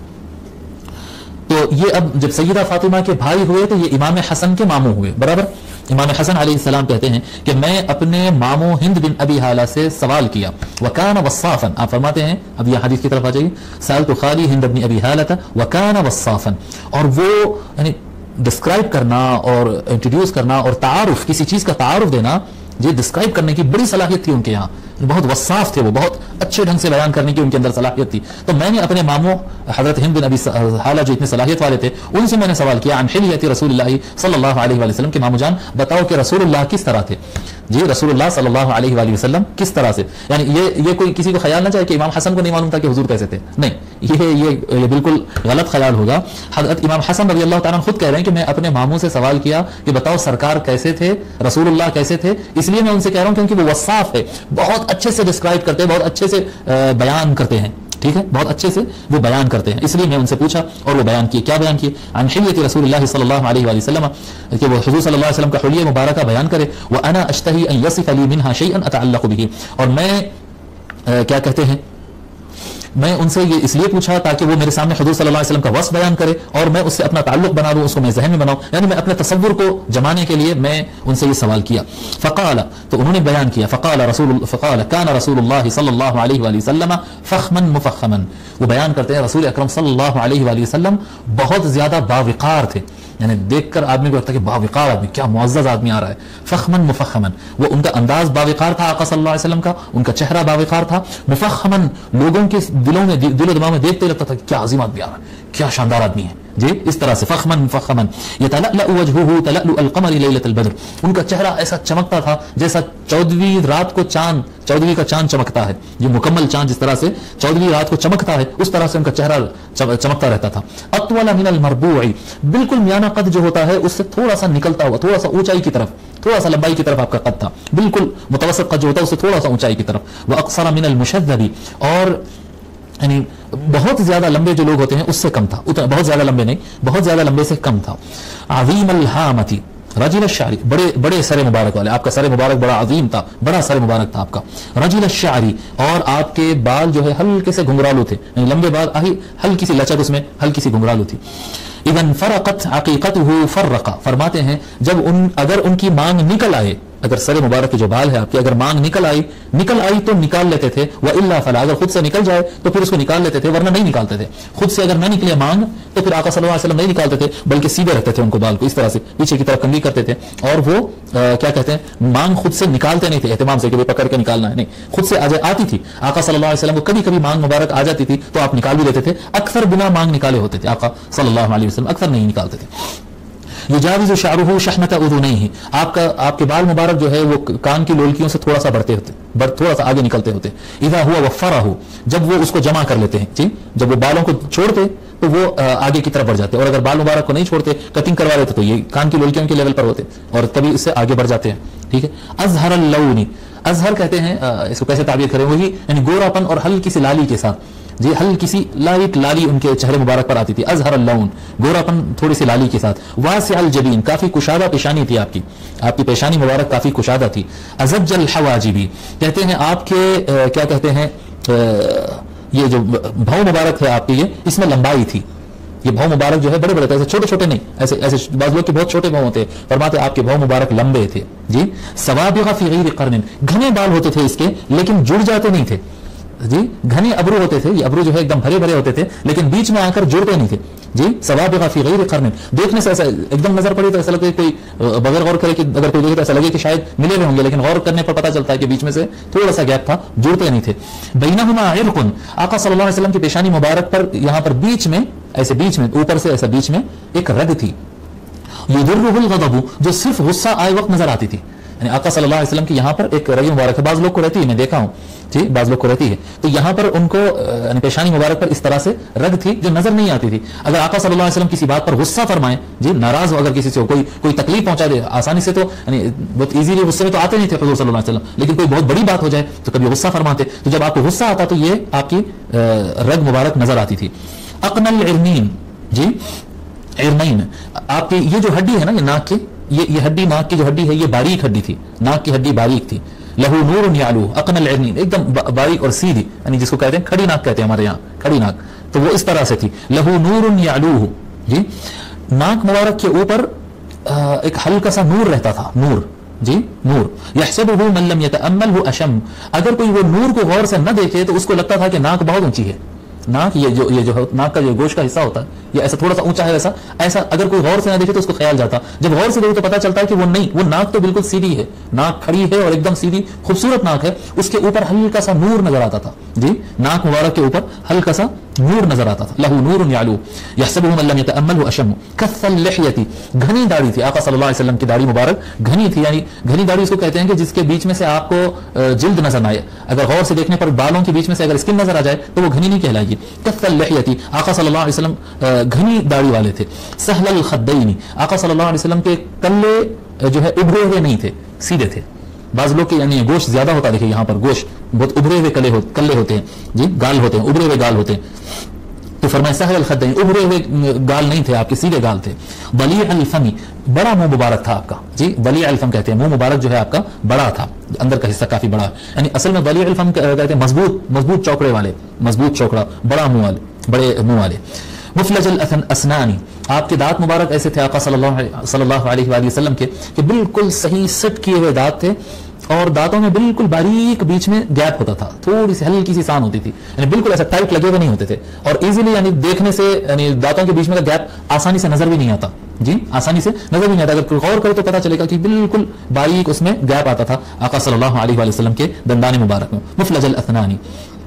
تو یہ اب جب سیدہ فاطمہ کے بھائی ہوئے تو یہ امام حسن کے ماموں ہوئے، برابر۔ امام حسن علیہ السلام کہتے ہیں کہ میں اپنے ماموں ہند بن ابی حالہ سے سوال کیا، وکان وصافا، آپ فرماتے ہیں اب یہ حدیث کی طرف آ جائیے، سألت خالی ہند بن ابی حالہ وکان وصافا، اور وہ یعنی ڈسکرائب کرنا اور انٹروڈیوس کرنا اور تعارف، کسی چیز کا تعارف دینا، یہ ڈسکرائب کرنے کی بڑی صلاحیت تھی ان کے یہاں، بہت وصاف تھے، وہ بہت اچھے ڈھنگ سے بیان کرنے کی ان کے اندر صلاحیت تھی۔ تو میں نے اپنے ماموں حضرت ہند بن ابی حالہ جو اتنے صلاحیت والے تھے ان سے میں نے سوال کیا، عن حلیۃ رسول اللہ صلی اللہ علیہ وآلہ وسلم، کہ ماموں جان بتاؤ کہ رسول اللہ کس طرح تھے، جی رسول اللہ صلی اللہ علیہ وآلہ وسلم کس طرح سے، یعنی یہ کوئی کسی کو خیال نہ جائے کہ امام حسن کو نہیں معلوم تھا کہ حضور کیسے تھے، نہیں، یہ بالکل غلط خیال ہوگا۔ حضرت امام حسن رضی اللہ تعالیٰ خود کہہ رہے ہیں کہ میں اپنے ماموں سے سوال کیا کہ بتاؤ سرکار کیسے تھے، رسول اللہ کیسے تھے، اس لیے میں ان سے کہہ رہا ہوں کیونکہ وہ وصاف ہے، بہت اچھے سے ڈسکرائب کرتے ہیں، بہت اچھے سے بیان کرتے ہیں، ٹھیک ہے، بہت اچھے سے وہ بیان کرتے ہیں، اس لیے میں ان سے پوچھا اور وہ بیان کیے۔ کیا بیان کیے؟ عن حلیۃ رسول اللہ صلی اللہ علیہ وآلہ وسلم، کہ وہ حضور صلی اللہ علیہ وسلم کا حلیہ مبارکہ بیان کرے، وانا اشتہی ان یصف لی منها شیئا اتعلق به، اور میں کیا کہتے ہیں، میں ان سے یہ اس لیے پوچھا تاکہ وہ میرے سامنے حضور صلی اللہ علیہ وسلم کا وصف بیان کرے اور میں اس سے اپنا تعلق بنا دوں، اس کو میں ذہن میں بناؤں، یعنی میں اپنے تصور کو جمانے کے لیے میں ان سے یہ سوال کیا. فقال، تو انہوں نے بیان کیا، فقال كان رسول اللہ صلی اللہ علیہ وآلہ وسلم فخما مفخما. وہ بیان کرتے ہیں رسول اکرم صلی اللہ علیہ وآلہ وسلم بہت زیادہ باوقار تھے، یعنی دیکھ کر آدمی کو لگتا ہے کہ باوقار آدمی، کیا معزز آدمی آ رہا ہے. فخما مفخما، وہ ان کا انداز باوقار تھا آقا صلی اللہ علیہ وسلم کا، ان کا چہرہ باوقار تھا. مفخما، لوگوں کے دلوں میں، دل و دماغ میں دیکھتے لگتا تھا کہ کیا عظیم آدمی آ رہا ہے، کیا شاندار آدمی ہے جی. اس طرح سے فخما مفخما. يتلألأ وجهه تلألؤ القمر ليلة البدر، ان کا چہرہ ایسا چمکتا تھا جیسا 14ویں رات کو چاند، 14ویں کا چاند چمکتا ہے، یہ مکمل چاند جس طرح سے 14ویں رات کو چمکتا ہے اس طرح سے ان کا چہرہ چمکتا رہتا تھا. اطول من المربوع، بالکل میانہ قد جو ہوتا ہے اس سے تھوڑا سا نکلتا ہوا، تھوڑا سا اونچائی کی طرف، تھوڑا سا لمبائی کی طرف آپ کا قد تھا، بالکل متوسط قد جو ہوتا ہے اس سے تھوڑا سا اونچائی کی طرف. واقصر من المشذب، اور یعنی بہت زیادہ لمبے جو لوگ ہوتے ہیں اس سے کم تھا، بہت زیادہ لمبے نہیں، بہت زیادہ لمبے سے کم تھا. عظیم الہامتی رجل الشعری، بڑے سر مبارک والے، آپ کا سر مبارک بڑا عظیم تھا، بڑا سر مبارک تھا آپ کا. رجل الشعری، اور آپ کے بال جو ہے ہلکے سے گھنگرالو تھے، یعنی لمبے بال، ہلکی سی لچک اس میں، ہلکی سی گھنگرالو تھی. اذا فرقت عقیقته فرق، فرماتے ہیں جب اگر ان کی مانگ نکل آئے، اگر سر مبارک کے جو بال ہے آپ کی اگر مانگ نکل آئی تو نکال لیتے تھے. والا فلا، اگر خود سے نکل جائے تو پھر اس کو نکال لیتے تھے، ورنہ نہیں نکالتے تھے. خود سے اگر نہ نکلے مانگ تو پھر آقا صلی اللہ علیہ وسلم نہیں نکالتے تھے، بلکہ سیدھے رکھتے تھے ان کو، بال کو اس طرح سے پیچھے کی طرف کنگھی کرتے تھے، اور وہ کیا کہتے ہیں، مانگ خود سے نکالتے نہیں تھے اہتمام سے کہ پکڑ کے نکالنا ہے، نہیں، خود سے آتی تھی. آقا صلی اللہ علیہ وسلم کو کبھی کبھی مانگ مبارک آ جاتی تھی تو آپ نکال بھی لیتے تھے، اکثر بنا مانگ نکالے ہوتے تھے آقا صلی اللہ علیہ وسلم، اکثر نہیں نکالتے تھے. یجاوز شعرہ شحمۃ اذنیہ، آپ کے بال مبارک جو ہے وہ کان کی لولکیوں سے تھوڑا سا بڑھتے ہوتے، تھوڑا سا آگے نکلتے ہوتے. اذا ہوا وفرہ، جب وہ اس کو جمع کر لیتے ہیں جی، جب وہ بالوں کو چھوڑتے تو وہ آگے کی طرف بڑھ جاتے، اور اگر بال مبارک کو نہیں چھوڑتے، کٹنگ کروا لیتے تو یہ کان کی لولکیوں کے لیول پر ہوتے اور کبھی اس سے آگے بڑھ جاتے ہیں. ٹھیک ہے. اظہر اللون، اظہر کہتے ہیں اس کو کیسے تعبیر کریں، وہی یعنی گورا پن اور ہلکی سی لالی کے ساتھ جی، ہلکی سی لائٹ لالی ان کے چہرے مبارک پر آتی تھی. اظہر اللون، گورا پن تھوڑی سی لالی کے ساتھ. واسع الجبین، کافی کشادہ پیشانی تھی آپ کی پیشانی مبارک کافی کشادہ تھی. ازج الحواجب، کہتے ہیں آپ کے کیا کہتے ہیں، یہ جو بھو مبارک ہے آپ کی، یہ اس میں لمبائی تھی. یہ بھو مبارک جو ہے بڑے بڑے تھے، ایسے چھوٹے چھوٹے نہیں، ایسے بعض لوگ کے بہت چھوٹے بھو ہوتے، فرماتے آپ کے بھو مبارک لمبے تھے جی. سوابغ فی غیر قرن، گھنے بال ہوتے تھے اس کے لیکن جڑ جاتے نہیں تھے جی. گھنے ابرو ہوتے تھے، یہ ابرو جو ہے ایک دم بھرے بھرے ہوتے تھے لیکن بیچ میں آ کر جڑتے نہیں تھے جی. سوابغ فی غیر قرن، دیکھنے سے ایسا ایک دم نظر پڑے تو ایسا لگے کوئی بغیر غور کرے کہ اگر کوئی دیکھے تو ایسا لگے کہ شاید ملے ہوئے ہوں گے، لیکن غور کرنے پر پتہ چلتا ہے کہ بیچ میں سے تھوڑا سا گیپ تھا، جڑتے نہیں تھے. بینہما عرق، آقا صلی اللہ علیہ وسلم کی پیشانی مبارک پر یہاں پر بیچ میں ایسے بیچ میں اوپر سے ایسا بیچ میں ایک رگ تھی. یضرہ الغضب، جو صرف غصہ آئے وقت نظر آتی تھی. یعنی آقا صلی اللہ علیہ وسلم کی یہاں پر ایک رگ مبارک ہے، بعض لوگ کو رہتی ہے، میں دیکھا ہوں جی، بعض لوگ کو رہتی ہے، تو یہاں پر ان کو یعنی پیشانی مبارک پر اس طرح سے رگ تھی جو نظر نہیں آتی تھی. اگر آقا صلی اللہ علیہ وسلم کسی بات پر غصہ فرمائیں جی، ناراض ہو اگر کسی سے کوئی تکلیف پہنچا دے آسانی سے، تو یعنی بہت ایزیلی غصے میں تو آتے نہیں تھے حضور صلی اللہ علیہ وسلم، لیکن کوئی بہت بڑی بات ہو جائے تو کبھی غصہ فرماتے، تو جب آپ کو غصہ آتا تو یہ آپ کی رگ مبارک نظر آتی تھی. اقن العرنین جی، عرنین آپ کی یہ جو ہڈی ہے نا، یہ ناک کی، یہ ہڈی، ناک کی جو ہڈی ہے یہ باریک ہڈی تھی، ناک کی ہڈی باریک تھی. لہو نور یعلو، اقن العرنین، ایک دم باریک اور سیدھی، یعنی جس کو کہتے ہیں کھڑی ناک کہتے ہیں ہمارے یہاں، کھڑی ناک، تو وہ اس طرح سے تھی. لہو نور یعلوہ جی، ناک مبارک کے اوپر ایک ہلکا سا نور رہتا تھا، نور جی، نور. یحسبہ من لم یتأملہ اشم، اگر کوئی وہ نور کو غور سے نہ دیکھے تو اس کو لگتا تھا کہ ناک بہت اونچی ہے. ناک یہ جو ناک کا جو گوشت کا حصہ ہوتا ہے یہ ایسا تھوڑا سا اونچا ہے، ایسا اگر کوئی غور سے نہ دیکھے تو اس کو خیال جاتا، جب غور سے دیکھے تو پتہ چلتا ہے کہ وہ نہیں، وہ ناک تو بالکل سیدھی ہے، ناک کھڑی ہے اور ایک دم سیدھی خوبصورت ناک ہے، اس کے اوپر ہلکا سا نور نظر آتا تھا جی، ناک مبارک کے اوپر ہلکا سا نور نظر آتا تھا. لہو نور یعلو یحسبہ من لم یتأملہ اشم. کث اللحیۃ، گھنی داڑھی تھی آقا صلی اللہ علیہ وسلم کی داڑھی مبارک گھنی تھی، یعنی گھنی داڑھی اس کو کہتے ہیں کہ جس کے بیچ میں سے آپ کو جلد نظر نہ آئے، اگر غور سے دیکھنے پر بالوں کے بیچ میں سے اگر اسکن نظر آ جائے تو وہ گھنی نہیں کہلائے گی. کث اللحیۃ، آقا صلی اللہ علیہ وسلم گھنی داڑھی والے تھے. سہل الخدین، آقا صلی اللہ علیہ وسلم کے کلے جو ہے ابھرے ہوئے نہیں تھے، سیدھے تھے. بعض لوگ کے یعنی گوشت زیادہ ہوتا، دیکھیں یہاں پر گوشت بہت ابھرے ہوئے کلے ہوتے ہیں جی، گال ہوتے ہیں، ابھرے ہوئے گال ہوتے ہیں. तो फरमाया सहल अलखद्दैन, उभरे हुए गाल नहीं थे आपके, सीधे गाल थे। बली अलफमी, बड़ा मुंह मुबारक था आपका जी, बली अलफम कहते हैं, मुंह मुबारक जो है आपका बड़ा था, अंदर का हिस्सा काफी बड़ा, यानी असल में बली अलफम कहते हैं मजबूत चौकड़े वाले, मजबूत चौकड़ा, बड़ा मुंह वाले, बड़े मुंह वाले। मुफलजल असनानी, आपके दांत मुबारक ऐसे थे आका सल्लल्लाहु अलैहि वसल्लम के कि बिल्कुल सही सेट किए हुए दांत थे, और दांतों में बिल्कुल बारीक बीच में गैप होता था, थोड़ी सी हल्की सी सान होती थी, यानी बिल्कुल ऐसा टाइट लगे हुए नहीं होते थे, और इजीली यानी देखने से यानी दांतों के बीच में का गैप आसानी से नजर भी नहीं आता जी, आसानी से नजर भी नहीं आता, अगर गौर करो तो पता चलेगा कि बिल्कुल बारीक उसमें गैप आता था आका सल्लल्लाहु अलैहि वसल्लम के दंदान मुबारक में। मुफलजल असनानी,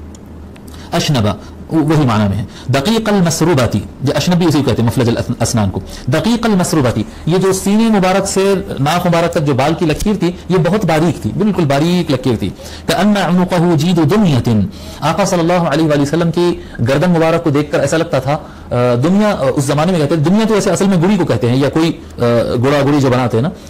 अशनबा वही माना में है। दकीकल मसरूबाती, जो अशनबी उसी को कहते हैं मुफलजल असनान को। दकीकल मसरूबाती, ये जो सीने मुबारक से नाक मुबारक तक जो बाल की लकीर थी ये बहुत बारीक थी, बिल्कुल बारीक लकीर थी। कअन्ना उनुक़हु जीदु दुनियतिन, आका सल्लल्लाहु अलैहि वसल्लम की गर्दन मुबारक को देखकर ऐसा लगता था, दुनिया उस जमाने में कहते हैं, दुनिया तो ऐसे असल में गुड़ी को कहते हैं, या कोई गुड़ा गुड़ी जो बनाते हैं ना,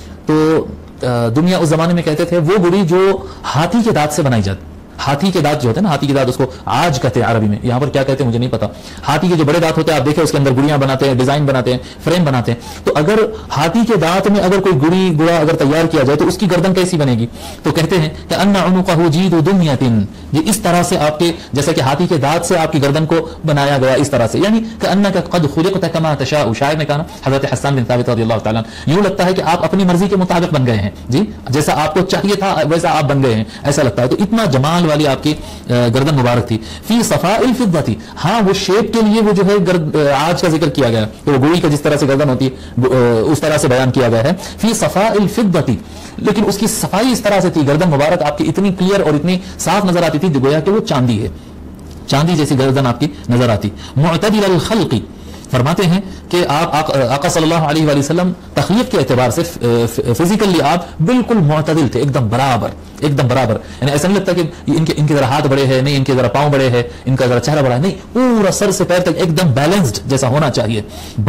तो दुनिया उस जमाने में कहते थे वो गुड़ी जो हाथी के दांत से बनाई जाती, हाथी के दांत जो होते हैं ना, हाथी के दांत उसको आज कहते हैं अरबी में, यहाँ पर क्या कहते हैं मुझे नहीं पता। हाथी के जो बड़े दांत होते हैं आप देखें, उसके अंदर गुड़ियां बनाते हैं, डिजाइन बनाते हैं, फ्रेम बनाते हैं, तो अगर हाथी के दांत में अगर कोई गुड़ा अगर तैयार किया जाए तो उसकी गर्दन कैसी बनेगी, तो कहते हैं कि अन्ना उनुक़हु जीदु दुनियतिन, ये इस तरह से आपके, जैसे कि हाथी के दांत से आपकी गर्दन को बनाया गया इस तरह से, यानी कि अन्नका क़द खुलिक़्त कमा तशाउ, शायर ने कहा, हज़रत हसन बिन साबित रज़ियल्लाहु तआला, यूं लगता है कि आप अपनी मर्जी के मुताबिक बन गए हैं जी, जैसा आपको चाहिए था वैसा आप बन गए हैं, ऐसा लगता है। तो इतना जमाल वाली आपकी गर्दन मुबारक थी। फी सफ़ाइल फिद्दती, हाँ वो शेप के लिए वो जो है आज का जिक्र किया गया, तो गुड़ी का जिस तरह से गर्दन होती है उस तरह से बयान किया गया है, फी सफ़ाइल फिद्दती, लेकिन उसकी सफाई इस तरह से थी, गर्दन मुबारक आपकी इतनी क्लियर और इतनी साफ नजर आती थी गोया कि वो चांदी है, चांदी जैसी गर्दन आपकी नजर आती। मुअतदिल खल्क़ी, फरमाते हैं कि आप आका सल्लल्लाहु अलैहि वसल्लम तखलीक के एतबार से फिजिकली आप बिल्कुल मुअतदिल थे, एकदम बराबर, एकदम बराबर, यानी ऐसा नहीं लगता कि इनके जरा हाथ बड़े हैं, नहीं इनके जरा पांव बड़े हैं, इनका जरा चेहरा बड़ा है, नहीं, पूरा सर से पैर तक एकदम बैलेंस्ड जैसा होना चाहिए।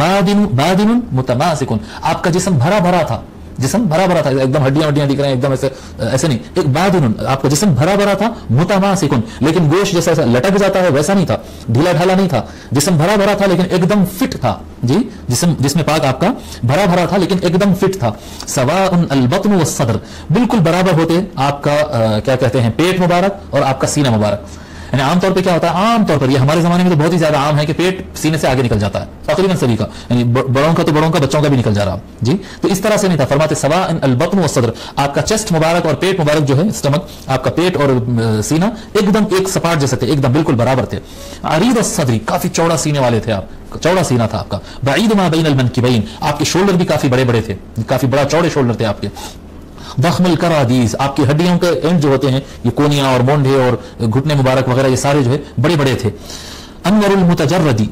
बादिनुन मुतमासिकुन, आपका जिस्म भरा भरा था, जिस्म भरा भरा था, एकदम हड्डियां दिख रहे हैं एकदम ऐसे नहीं, एक बादिनुन, आपका जिस्म भरा भरा था, मुतमासिकुन, लेकिन गोश्त जैसा लटक जाता है वैसा नहीं था, ढीला ढाला नहीं था, जिस्म भरा भरा था लेकिन एकदम फिट था जी, जिसमें पाक आपका भरा भरा था लेकिन एकदम फिट था। सवाउन अलबत्न वस्सद्र, बिल्कुल बराबर होते आपका क्या कहते हैं पेट मुबारक और आपका सीना मुबारक। यानी आमतौर पे क्या होता है, आमतौर पर ये हमारे जमाने में तो बहुत ही ज्यादा आम है कि पेट सीने से आगे निकल जाता है, तकरीबन सभी का, यानी बड़ों का तो बड़ों का, बच्चों का भी निकल जा रहा जी, तो इस तरह से नहीं था। फरमाते सवाउन अलबत्न वस्सद्र, आपका चेस्ट मुबारक और पेट मुबारक जो है, स्टमक, आपका पेट और सीना एकदम एक सपाट जैसे थे, एकदम बिल्कुल बराबर थे। अरीद अस्सद्री, काफी चौड़ा सीने वाले थे आप, चौड़ा सीना था आपका। बईद मा बैन अलमनकिबैन, आपके शोल्डर भी काफी बड़े बड़े थे, काफी बड़ा चौड़े शोल्डर थे आपके। दख्मुल करादीस, आपकी हड्डियों के एंड जो होते हैं, ये कोनियां और मोंढे और घुटने मुबारक वगैरह ये सारे जो है बड़े बड़े थे। अनवरुल मुतजर्रदी,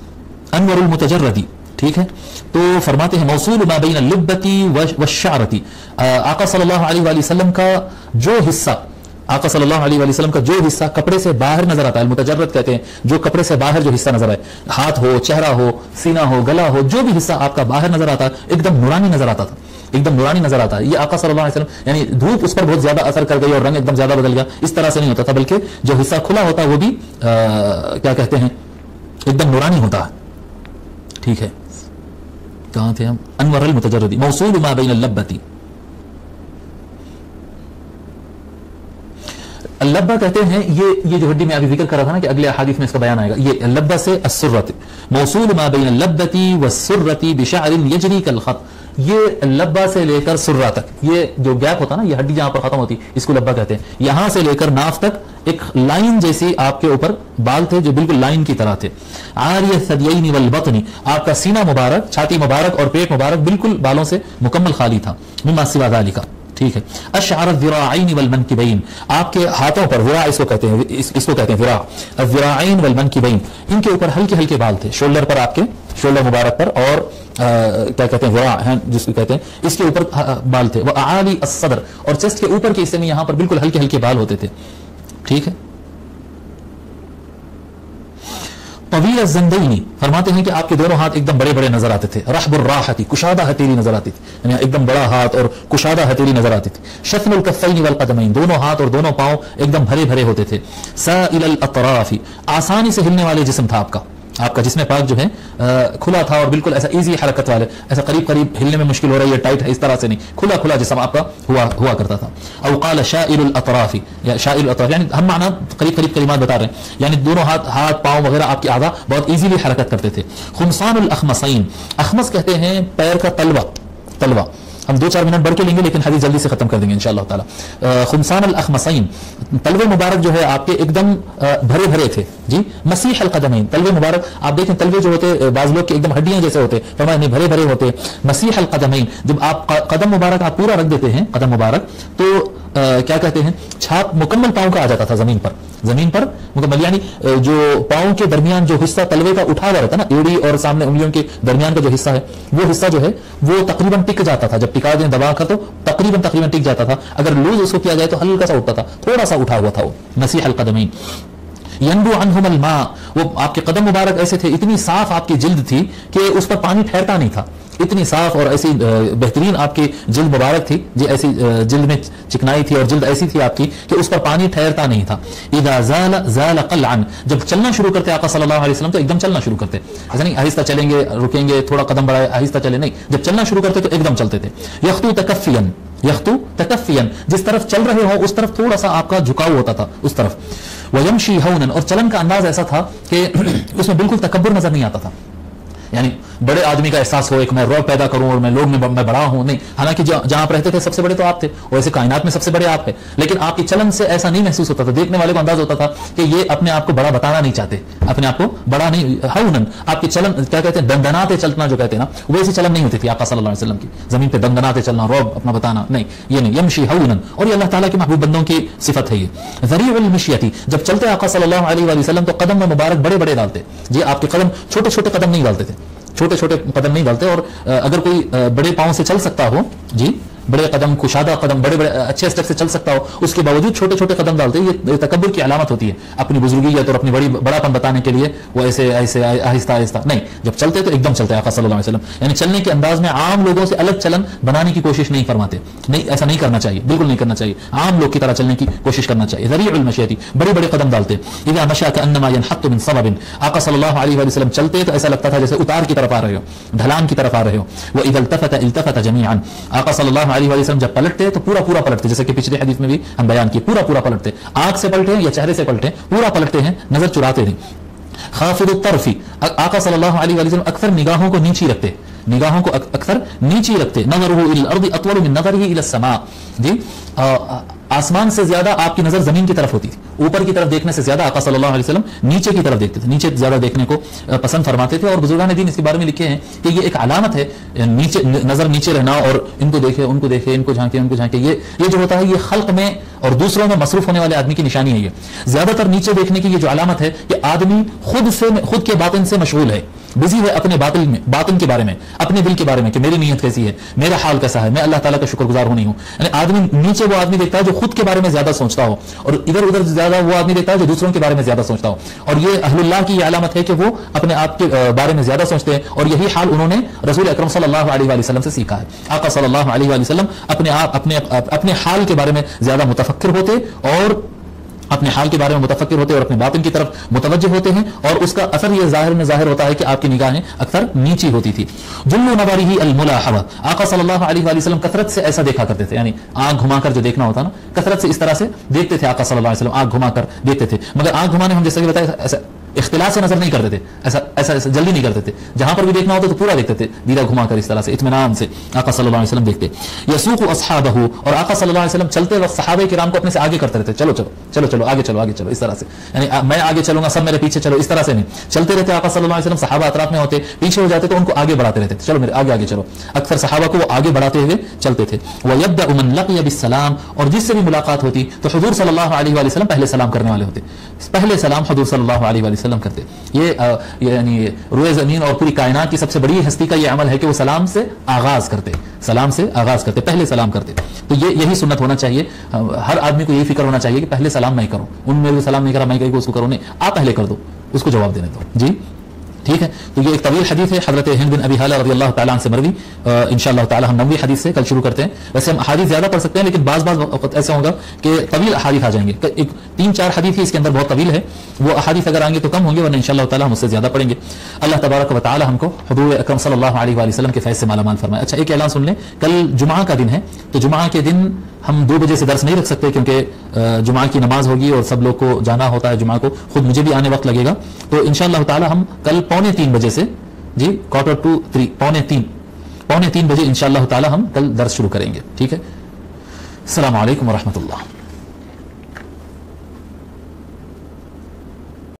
अनवरुल मुतजर्रदी, ठीक है, तो फरमाते हैं मौसूल मा बैन लिब्बती वश्शारती, आका सल्लल्लाहु अलैहि वसल्लम का जो हिस्सा, आका सल्लल्लाहु अलैहि वसल्लम का जो हिस्सा कपड़े से बाहर नजर आता है, मुतजर्रद कहते हैं, जो कपड़े से बाहर जो हिस्सा नजर आए, हाथ हो, चेहरा हो, सीना हो, गला हो, जो भी हिस्सा आपका बाहर नजर आता है एकदम नूरानी नजर आता था, एकदम नूरानी नजर आता है। ये आका सल्लल्लाहु अलैहि वसल्लम, यानी धूप उस पर बहुत ज्यादा असर कर गई और रंग एकदम ज्यादा बदल गया, इस तरह से नहीं होता था, बल्कि जो हिस्सा खुला होता है वो भी क्या कहते हैं एकदम नूरानी होता है, ठीक है। कहां थे हम, अनवरुल मुतजर्रदी मौसूल मा बैन लब्बती, लब्बा कहते हैं ये जो हड्डी में अभी जिक्र कर रहा था ना कि अगले हदीस में इसका बयान आएगा, ये लब्बा से अस्सुर्रत, मौसूल मा बैन लब्बती वस्सुर्रती बिशअरिन यजरी कल खत, ये लब्बा से लेकर सुर्रा तक, ये जो गैप होता है ना, ये हड्डी जहां पर खत्म होती इसको लब्बा कहते हैं, यहां से लेकर नाफ तक एक लाइन जैसी आपके ऊपर बाल थे जो बिल्कुल लाइन की तरह थे। आर्य सदियैनि वल बतनी, आपका सीना मुबारक, छाती मुबारक और पेट मुबारक बिल्कुल बालों से मुकम्मल खाली था। मिम्मा सिवा ज़ालिका, ठीक है। अशअर ज़िराअैन वल मनकिबैन, आपके हाथों पर, विरा इसको कहते हैं, इसको कहते हैं विरा, ज़िराअैन वल मनकिबैन, इनके ऊपर हल्के हल्के बाल थे, शोल्डर पर, आपके शोल्डर मुबारक पर, और क्या कहते हैं विरा है जिसको कहते हैं, इसके ऊपर बाल थे। वह आली अस्सद्र, और चेस्ट के ऊपर के हिस्से में यहां पर बिल्कुल हल्के हल्के बाल होते थे, ठीक है। तवील ज़ंदैनी, फरमाते हैं कि आपके दोनों हाथ एकदम बड़े बड़े नजर आते थे। रहबुर राहती, कुशादा हथेली नजर आती थी, यानी एकदम बड़ा हाथ और कुशादा हथेली नजर आती थी। शत्नुल कफ़ैनि वल क़दमैन, दोनों हाथ और दोनों पांव एकदम भरे भरे होते थे। साइलल अतराफी, आसानी से हिलने वाले जिस्म था आपका, आपका जिस्म पाक जो है खुला था और बिल्कुल ऐसा इजी हरकत वाले, ऐसा करीब करीब हिलने में मुश्किल हो रही है, टाइट है, इस तरह से नहीं, खुला खुला जिस्म आपका हुआ करता था। औ क़ाल शाइरुल अतराफी, या शाइरुल अतराफ यानी हम माना करीब करीब कलिमात बता रहे हैं, यानी दोनों हाथ पाँव वगैरह आपके आधा बहुत इजीली हरकत करते थे। खुमसानुल अखमसैन, अखमस कहते हैं पैर का तलवा, हम 2-4 मिनट बढ़ के लेंगे लेकिन हदीस जल्दी से खत्म कर देंगे इंशाअल्लाह ताला। खुमसान अल अखमसैन, तलवे मुबारक जो है आपके एकदम भरे भरे थे जी। मसीह अल कदमैन, तलवे मुबारक आप देखें तलवे जो होते बाज लोग के एकदम हड्डियां जैसे होते, फरमाया नहीं भरे भरे होते। मसीह अल कदमैन, जब आप कदम मुबारक आप पूरा रख देते हैं कदम मुबारक तो क्या कहते हैं छाप मुकम्मल पाँव का आ जाता था जमीन पर मुकम्मल, यानी जो पाँव के दरमियान जो हिस्सा तलवे का उठा हुआ रहता ना, एड़ी और सामने उंगलियों के दरमियान का जो हिस्सा है, वो हिस्सा जो है वो तकरीबन टिक जाता था, जब टिका दें दबा कर तो तकरीबन टिक जाता था। अगर लूज उसको किया जाए तो हल्का सा उठता था, थोड़ा सा उठा हुआ था वो। मसीह अल कदमैन, यनबु अन्हुमुल मा, वो आपके कदम मुबारक ऐसे थे, इतनी साफ आपकी जिल्द थी कि उस पर पानी ठहरता नहीं था, इतनी साफ और ऐसी बेहतरीन आपकी जिल्द मुबारक थी जी, ऐसी जिल्द में चिकनाई थी और जिल्द ऐसी थी आपकी कि उस पर पानी ठहरता नहीं था। इदा ज़ाल क़लअन, जब चलना शुरू करते आका सल्लल्लाहु अलैहि वसल्लम तो एकदम चलना शुरू करते, ऐसा नहीं आहिस्ता चलेंगे रुकेंगे थोड़ा कदम बढ़ाए आहिस्ता चले, नहीं, जब चलना शुरू करते तो एकदम चलते थे। यख्तु तकफ़ियन, जिस तरफ चल रहे हो उस तरफ थोड़ा सा आपका झुकाव होता था उस तरफ। वयमशी हौनन, और चलन का अंदाज ऐसा था कि उसमें बिल्कुल तकब्बुर नजर नहीं आता था, यानी बड़े आदमी का एहसास हो एक मैं रौब पैदा करूं और मैं लोग में मैं बड़ा हूं, नहीं, हालांकि जहां आप रहते थे सबसे बड़े तो आप थे और ऐसे कायनात में सबसे बड़े आप थे, लेकिन आपकी चलन से ऐसा नहीं महसूस होता था, देखने वाले को अंदाज होता था कि ये अपने आप को बड़ा बताना नहीं चाहते, अपने आप को बड़ा नहीं। हौनन, आपकी चलन क्या कहते हैं दंदनाते चलना जो कहते हैं ना, वैसी चलन नहीं होती थी आका सल्लल्लाहु अलैहि वसल्लम की, जमीन पे दंदनाते चलना, रौब अपना बताना, नहीं, ये नहीं। यमशी हौनन, और ये अल्लाह ताला के महबूब बंदों की सिफत है ये। ज़रीउल मिश्यती, जब चलते आका सल्लल्लाहु अलैहि वसल्लम तो कदम में मुबारक बड़े बड़े डालते जी, आपके कदम छोटे छोटे कदम नहीं डालते थे, छोटे छोटे कदम नहीं डालते, और अगर कोई बड़े पांव से चल सकता हो जी, बड़े कदम कुशादा कदम बड़े बड़े अच्छे स्टेप से चल सकता हो, उसके बावजूद छोटे छोटे कदम डालते, ये तकब्बुर की अलामत होती है, अपनी बुजुर्गी और अपनी बड़ापन बताने के लिए वो ऐसे ऐसे आहिस्ता आहिस्ता नहीं, जब चलते तो एकदम चलते आका सल्लल्लाहु अलैहि वसल्लम, यानी चलने के अंदाज में आम लोगों से अलग चलन बनाने की कोशिश नहीं फरमाते, नहीं, ऐसा नहीं करना चाहिए, बिल्कुल नहीं करना चाहिए, आम लोग की तरह चलने की कोशिश करना चाहिए। ज़रीउल मशियती, बड़े बड़े कदम डालते। इज़ा मशा कअन्नमा यनहत्तु मिन सबबिन, आका सल्लल्लाहु अलैहि वसल्लम चलते तो ऐसा लगता था जैसे उतार की तरफ आ रहे हो, ढलान की तरफ आ रहे हो। व इज़ा इल्तफत जमीअन, आका सल्लल्लाहु अलैहि वसल्लम जब पलटते तो पूरा पलटते, जैसे कि पिछले हदीस में भी हम बयान किए, पूरा पलटते, आंख से पलटे या चेहरे से पलटे, पूरा पलटते हैं, नजर चुराते नहीं। खाफिदुत तरफी, आका सल्लल्लाहु अलैहि वसल्लम अक्सर निगाहों को नीची रखते, निगाहों को अक्सर नीची रखते। नज़रुहु इलल अर्दि अतवलु मिन नज़रिही इलस समा, जी आसमान से ज्यादा आपकी नजर जमीन की तरफ होती थी, ऊपर की तरफ देखने से ज्यादा आका सल्लल्लाहु अलैहि वसल्लम नीचे की तरफ देखते थे, नीचे ज्यादा देखने को पसंद फरमाते थे। और बुजुर्गान दीन इसके बारे में लिखे हैं कि ये एक अलामत है, नीचे नजर नीचे रहना और इनको देखे उनको देखे, इनको झांके, ये जो होता है ये खल्क में और दूसरों में मसरूफ होने वाले आदमी की निशानी है। ये ज्यादातर नीचे देखने की ये जो अलामत है कि आदमी खुद के बातिन से मशगूल है, बिजी है अपने बातिन के बारे में, अपने दिल के बारे में कि मेरी नीयत कैसी है, मेरा हाल कैसा है, मैं अल्लाह ताला का शुक्रगुजार हूं नहीं हूं। यानी आदमी नीचे वो आदमी देखता है जो खुद के बारे में ज्यादा सोचता हो, और इधर उधर ज्यादा वो आदमी देखता है जो दूसरों के बारे में ज्यादा सोचता हो। और ये अहलुल्लाह की अलामत है कि वो अपने आप के बारे में ज्यादा सोचते हैं, और यही हाल उन्होंने रसूल अकरम सल्लल्लाहु अलैहि वसल्लम से सीखा है। आका सल्लल्लाहु अलैहि वसल्लम अपने हाल के बारे में ज्यादा मुतफक्किर होते और अपने हाल के बारे में मुतफक्किर होते और अपने बातिन की तरफ मुतवज्जह होते हैं, और उसका असर ये जाहिर होता है कि आपकी निगाहें अक्सर नीची होती थी। जुल्लु नज़रिही अल मुलाहवा, आका सल्लल्लाहु अलैहि वसल्लम कसरत से ऐसा देखा करते थे, यानी आंख घुमाकर जो देखना होता ना, कसरत से इस तरह से देखते थे आका सल्लल्लाहु अलैहि वसल्लम, आंख घुमाकर देखते थे। मगर आंख घुमाने हम जैसे कि बताया ऐसा इख्तिलाफ से नजर नहीं करते थे, ऐसा जल्दी नहीं करते थे, जहां पर भी देखना होता तो पूरा देखते थे, दीदा घुमाकर इस तरह से इत्मीनान से आका सल्लल्लाहु अलैहि वसल्लम देखते। यसूकु अस्हाबहु, और आका सल्लल्लाहु अलैहि वसल्लम चलते वक्त सहाबे किराम को अपने से आगे करते रहते, चलो आगे चलो इस तरह से, यानी मैं आगे चलूंगा सब मेरे पीछे चलो, इस तरह से नहीं चलते रहते आका सल्लल्लाहु अलैहि वसल्लम। सहाबा अतराफ में होते, पीछे हो जाते तो उनको आगे बढ़ाते रहते, चलो मेरे आगे चलो, अक्सर सहाबा को वो आगे बढ़ाते हुए चलते थे। व यब्दअ मन लक़िया बिस्सलाम, और जिससे भी मुलाकात होती तो हुजूर सल्लल्लाहु अलैहि वसल्लम पहले सलाम करने वाले होते, पहले सलाम हुजूर सल्लल्लाहु अलैहि वसल्लम करते। ये यानी रोए जमीन और पूरी कायनात की सबसे बड़ी हस्ती का ये अमल है कि वो सलाम से आगाज करते, पहले सलाम करते। तो यही सुन्नत होना चाहिए, हर आदमी को यही फिक्र होना चाहिए कि पहले सलाम मैं करूं, उन मेरे को सलाम नहीं करा मैं कहीं को उसको करूं, नहीं, आप पहले कर दो, उसको जवाब देने दो जी। ٹھیک ہے. تو یہ ایک طویل حدیث ہے حضرت ہند بن ابی حالہ رضی اللہ تعالیٰ عنہ سے مروی. انشاءاللہ تعالیٰ ہم 9ویں حدیث سے کل شروع کرتے ہیں. ویسے ہم احادیث زیادہ پڑھ سکتے ہیں لیکن بعض وقت ایسا ہوگا کہ طویل احادیث آ جائیں گے. ایک 3-4 حدیث ہی اس کے اندر بہت طویل ہے, وہ احادیث اگر آئیں گے تو کم ہوں گے, ورنہ انشاءاللہ تعالیٰ ہم اس سے زیادہ پڑھیں گے. اللہ تبارک و تعالیٰ ہم کو حضور اکرم صلی اللہ علیہ وآلہ وسلم کے فیض سے مالا مال فرمائے. اچھا ایک اعلان سن لیں, کل جمعہ کا دن ہے, تو جمعہ کے دن ہم 2 بجے سے درس نہیں رکھ سکتے کیونکہ جمعہ کی نماز ہوگی اور سب لوگ کو جانا ہوتا ہے جمعہ کو, خود مجھے بھی آنے وقت لگے گا. تو انشاءاللہ تعالی ہم کل 2:45 بجے سے, جی 2:45 پونے 3 بجے انشاءاللہ تعالی ہم کل درس شروع کریں گے. ٹھیک ہے. السلام علیکم ورحمۃ اللہ.